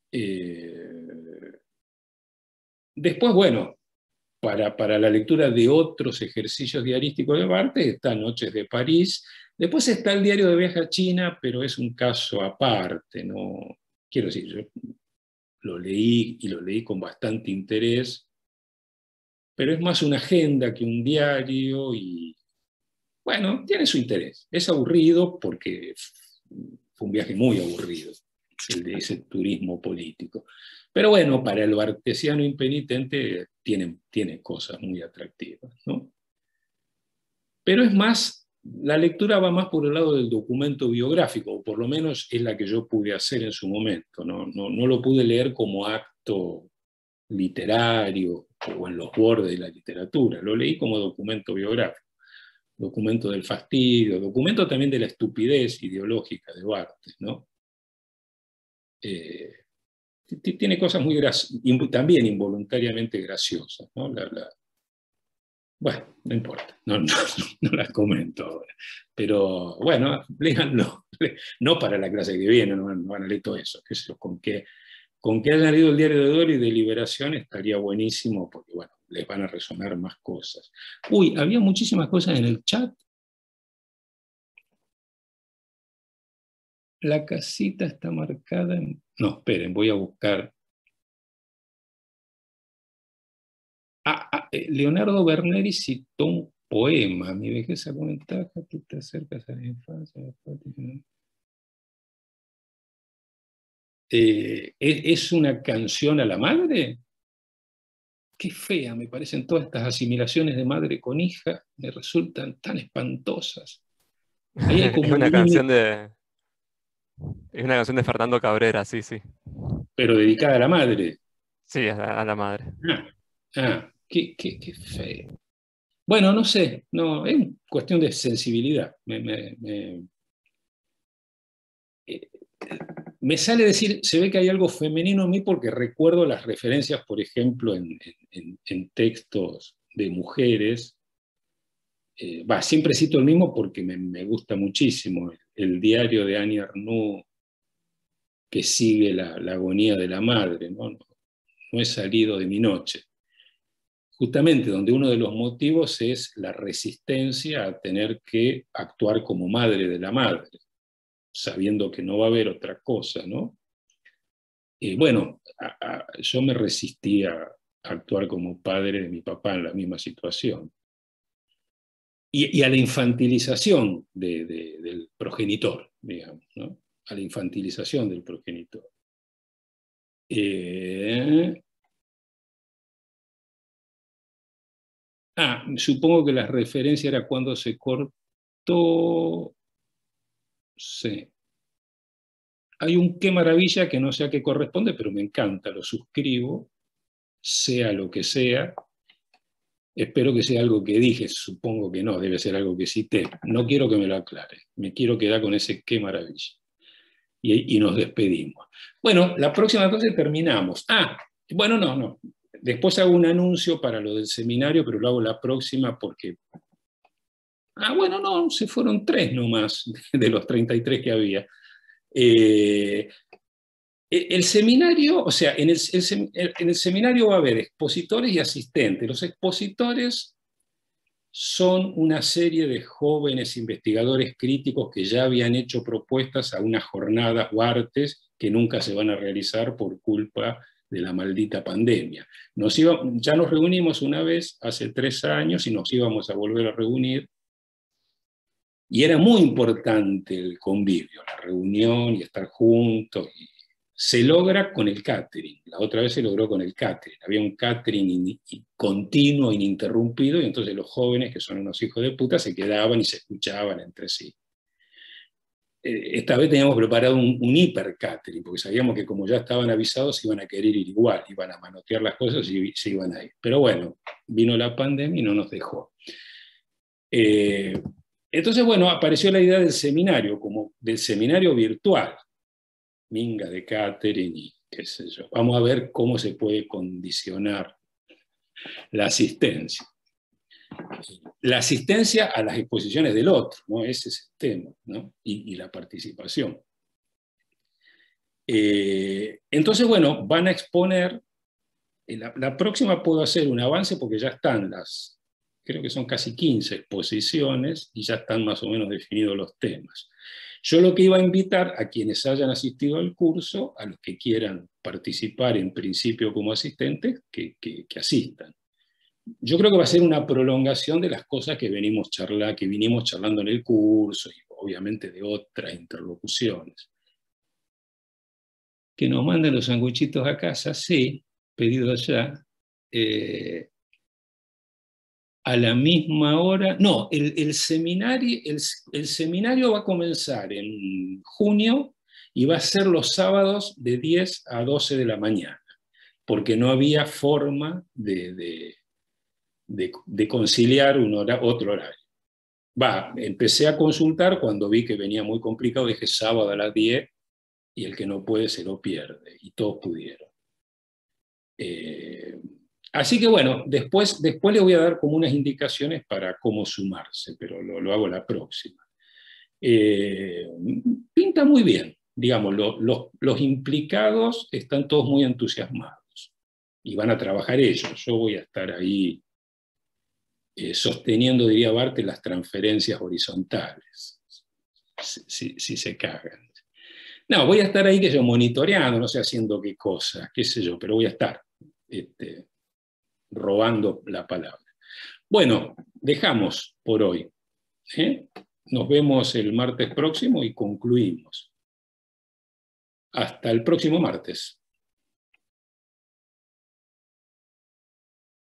Después, bueno, para la lectura de otros ejercicios diarísticos de Barthes está Noches de París. Después está el diario de viaje a China, pero es un caso aparte, ¿no? Quiero decir, yo lo leí y lo leí con bastante interés, pero es más una agenda que un diario y, bueno, tiene su interés. Es aburrido porque fue un viaje muy aburrido, el de ese turismo político. Pero bueno, para el bartesiano impenitente tiene cosas muy atractivas, ¿no? Pero es más, la lectura va más por el lado del documento biográfico, o por lo menos es la que yo pude hacer en su momento. No lo pude leer como acto literario o en los bordes de la literatura, lo leí como documento biográfico, documento del fastidio, documento también de la estupidez ideológica de Barthes, ¿no? Tiene cosas muy también involuntariamente graciosas, ¿no? Bueno, no importa, no las comento ahora. Pero bueno, léanlo, no para la clase que viene, no van a leer todo eso, qué sé yo, con que hayan leído el diario de Dor y de Liberación estaría buenísimo, porque bueno, les van a resonar más cosas. Uy, había muchísimas cosas en el chat. La casita está marcada en... No, esperen, voy a buscar. Leonardo Berneri citó un poema, mi vejeza con ventaja, tú te acercas a la infancia. ¿Es una canción a la madre? Qué fea me parecen todas estas asimilaciones de madre con hija, me resultan tan espantosas. Ahí hay Es como un una límite, canción de Fernando Cabrera, sí, sí. pero dedicada a la madre. Sí, a la madre. Qué feo. Bueno, no sé, no, es cuestión de sensibilidad. Eh, me sale decir, se ve que hay algo femenino en mí porque recuerdo las referencias, por ejemplo, en textos de mujeres. Siempre cito el mismo porque me gusta muchísimo, el diario de Annie Ernaux que sigue la agonía de la madre, ¿no? No he salido de mi noche. Justamente donde uno de los motivos es la resistencia a tener que actuar como madre de la madre, sabiendo que no va a haber otra cosa, ¿no? Bueno, yo me resistía a actuar como padre de mi papá en la misma situación. Y a la infantilización del progenitor, digamos, ¿no? A la infantilización del progenitor. Supongo que la referencia era cuando se cortó. Sí. Hay un qué maravilla que no sé a qué corresponde, pero me encanta, lo suscribo, sea lo que sea. Espero que sea algo que dije, supongo que no, debe ser algo que cité. No quiero que me lo aclare, me quiero quedar con ese qué maravilla. Y nos despedimos. Bueno, la próxima entonces terminamos. Bueno, no. Después hago un anuncio para lo del seminario, pero lo hago la próxima porque... bueno, no, se fueron 3 nomás de los 33 que había. El seminario, o sea, en el seminario va a haber expositores y asistentes. Los expositores son una serie de jóvenes investigadores críticos que ya habían hecho propuestas a unas jornadas Barthes que nunca se van a realizar por culpa de la maldita pandemia. Ya nos reunimos una vez hace 3 años y nos íbamos a volver a reunir. Y era muy importante el convivio, la reunión y estar juntos. Y se logra con el catering. La otra vez se logró con el catering. Había un catering continuo, ininterrumpido, y entonces los jóvenes, que son unos hijos de puta, se quedaban y se escuchaban entre sí. Esta vez teníamos preparado un hiper catering, porque sabíamos que como ya estaban avisados, iban a querer ir igual, iban a manotear las cosas y se iban a ir. Pero bueno, vino la pandemia y no nos dejó. Entonces, bueno, apareció la idea del seminario, como del seminario virtual, minga de catering y qué sé yo. Vamos a ver cómo se puede condicionar la asistencia. La asistencia a las exposiciones del otro, ¿no? Ese es el tema, ¿no? Y la participación. Entonces, bueno, van a exponer, la próxima puedo hacer un avance porque ya están creo que son casi 15 exposiciones y ya están más o menos definidos los temas. Yo lo que iba a invitar a quienes hayan asistido al curso, a los que quieran participar en principio como asistentes, que asistan. Yo creo que va a ser una prolongación de las cosas que vinimos charlando en el curso y obviamente de otras interlocuciones. Que nos manden los sanguchitos a casa, sí, pedido allá. A la misma hora, no, el seminario va a comenzar en junio y va a ser los sábados de 10 a 12 de la mañana, porque no había forma de conciliar otro horario. Empecé a consultar cuando vi que venía muy complicado, dije sábado a las 10 y el que no puede se lo pierde, y todos pudieron. Así que bueno, después les voy a dar como unas indicaciones para cómo sumarse, pero lo hago la próxima. Pinta muy bien, digamos, los implicados están todos muy entusiasmados y van a trabajar ellos. Yo voy a estar ahí sosteniendo, diría Barthes, las transferencias horizontales, si se cagan. No, voy a estar ahí, que yo, monitoreando, no sé haciendo qué cosa, qué sé yo, pero voy a estar robando la palabra. Bueno, dejamos por hoy. Nos vemos el martes próximo y concluimos. Hasta el próximo martes.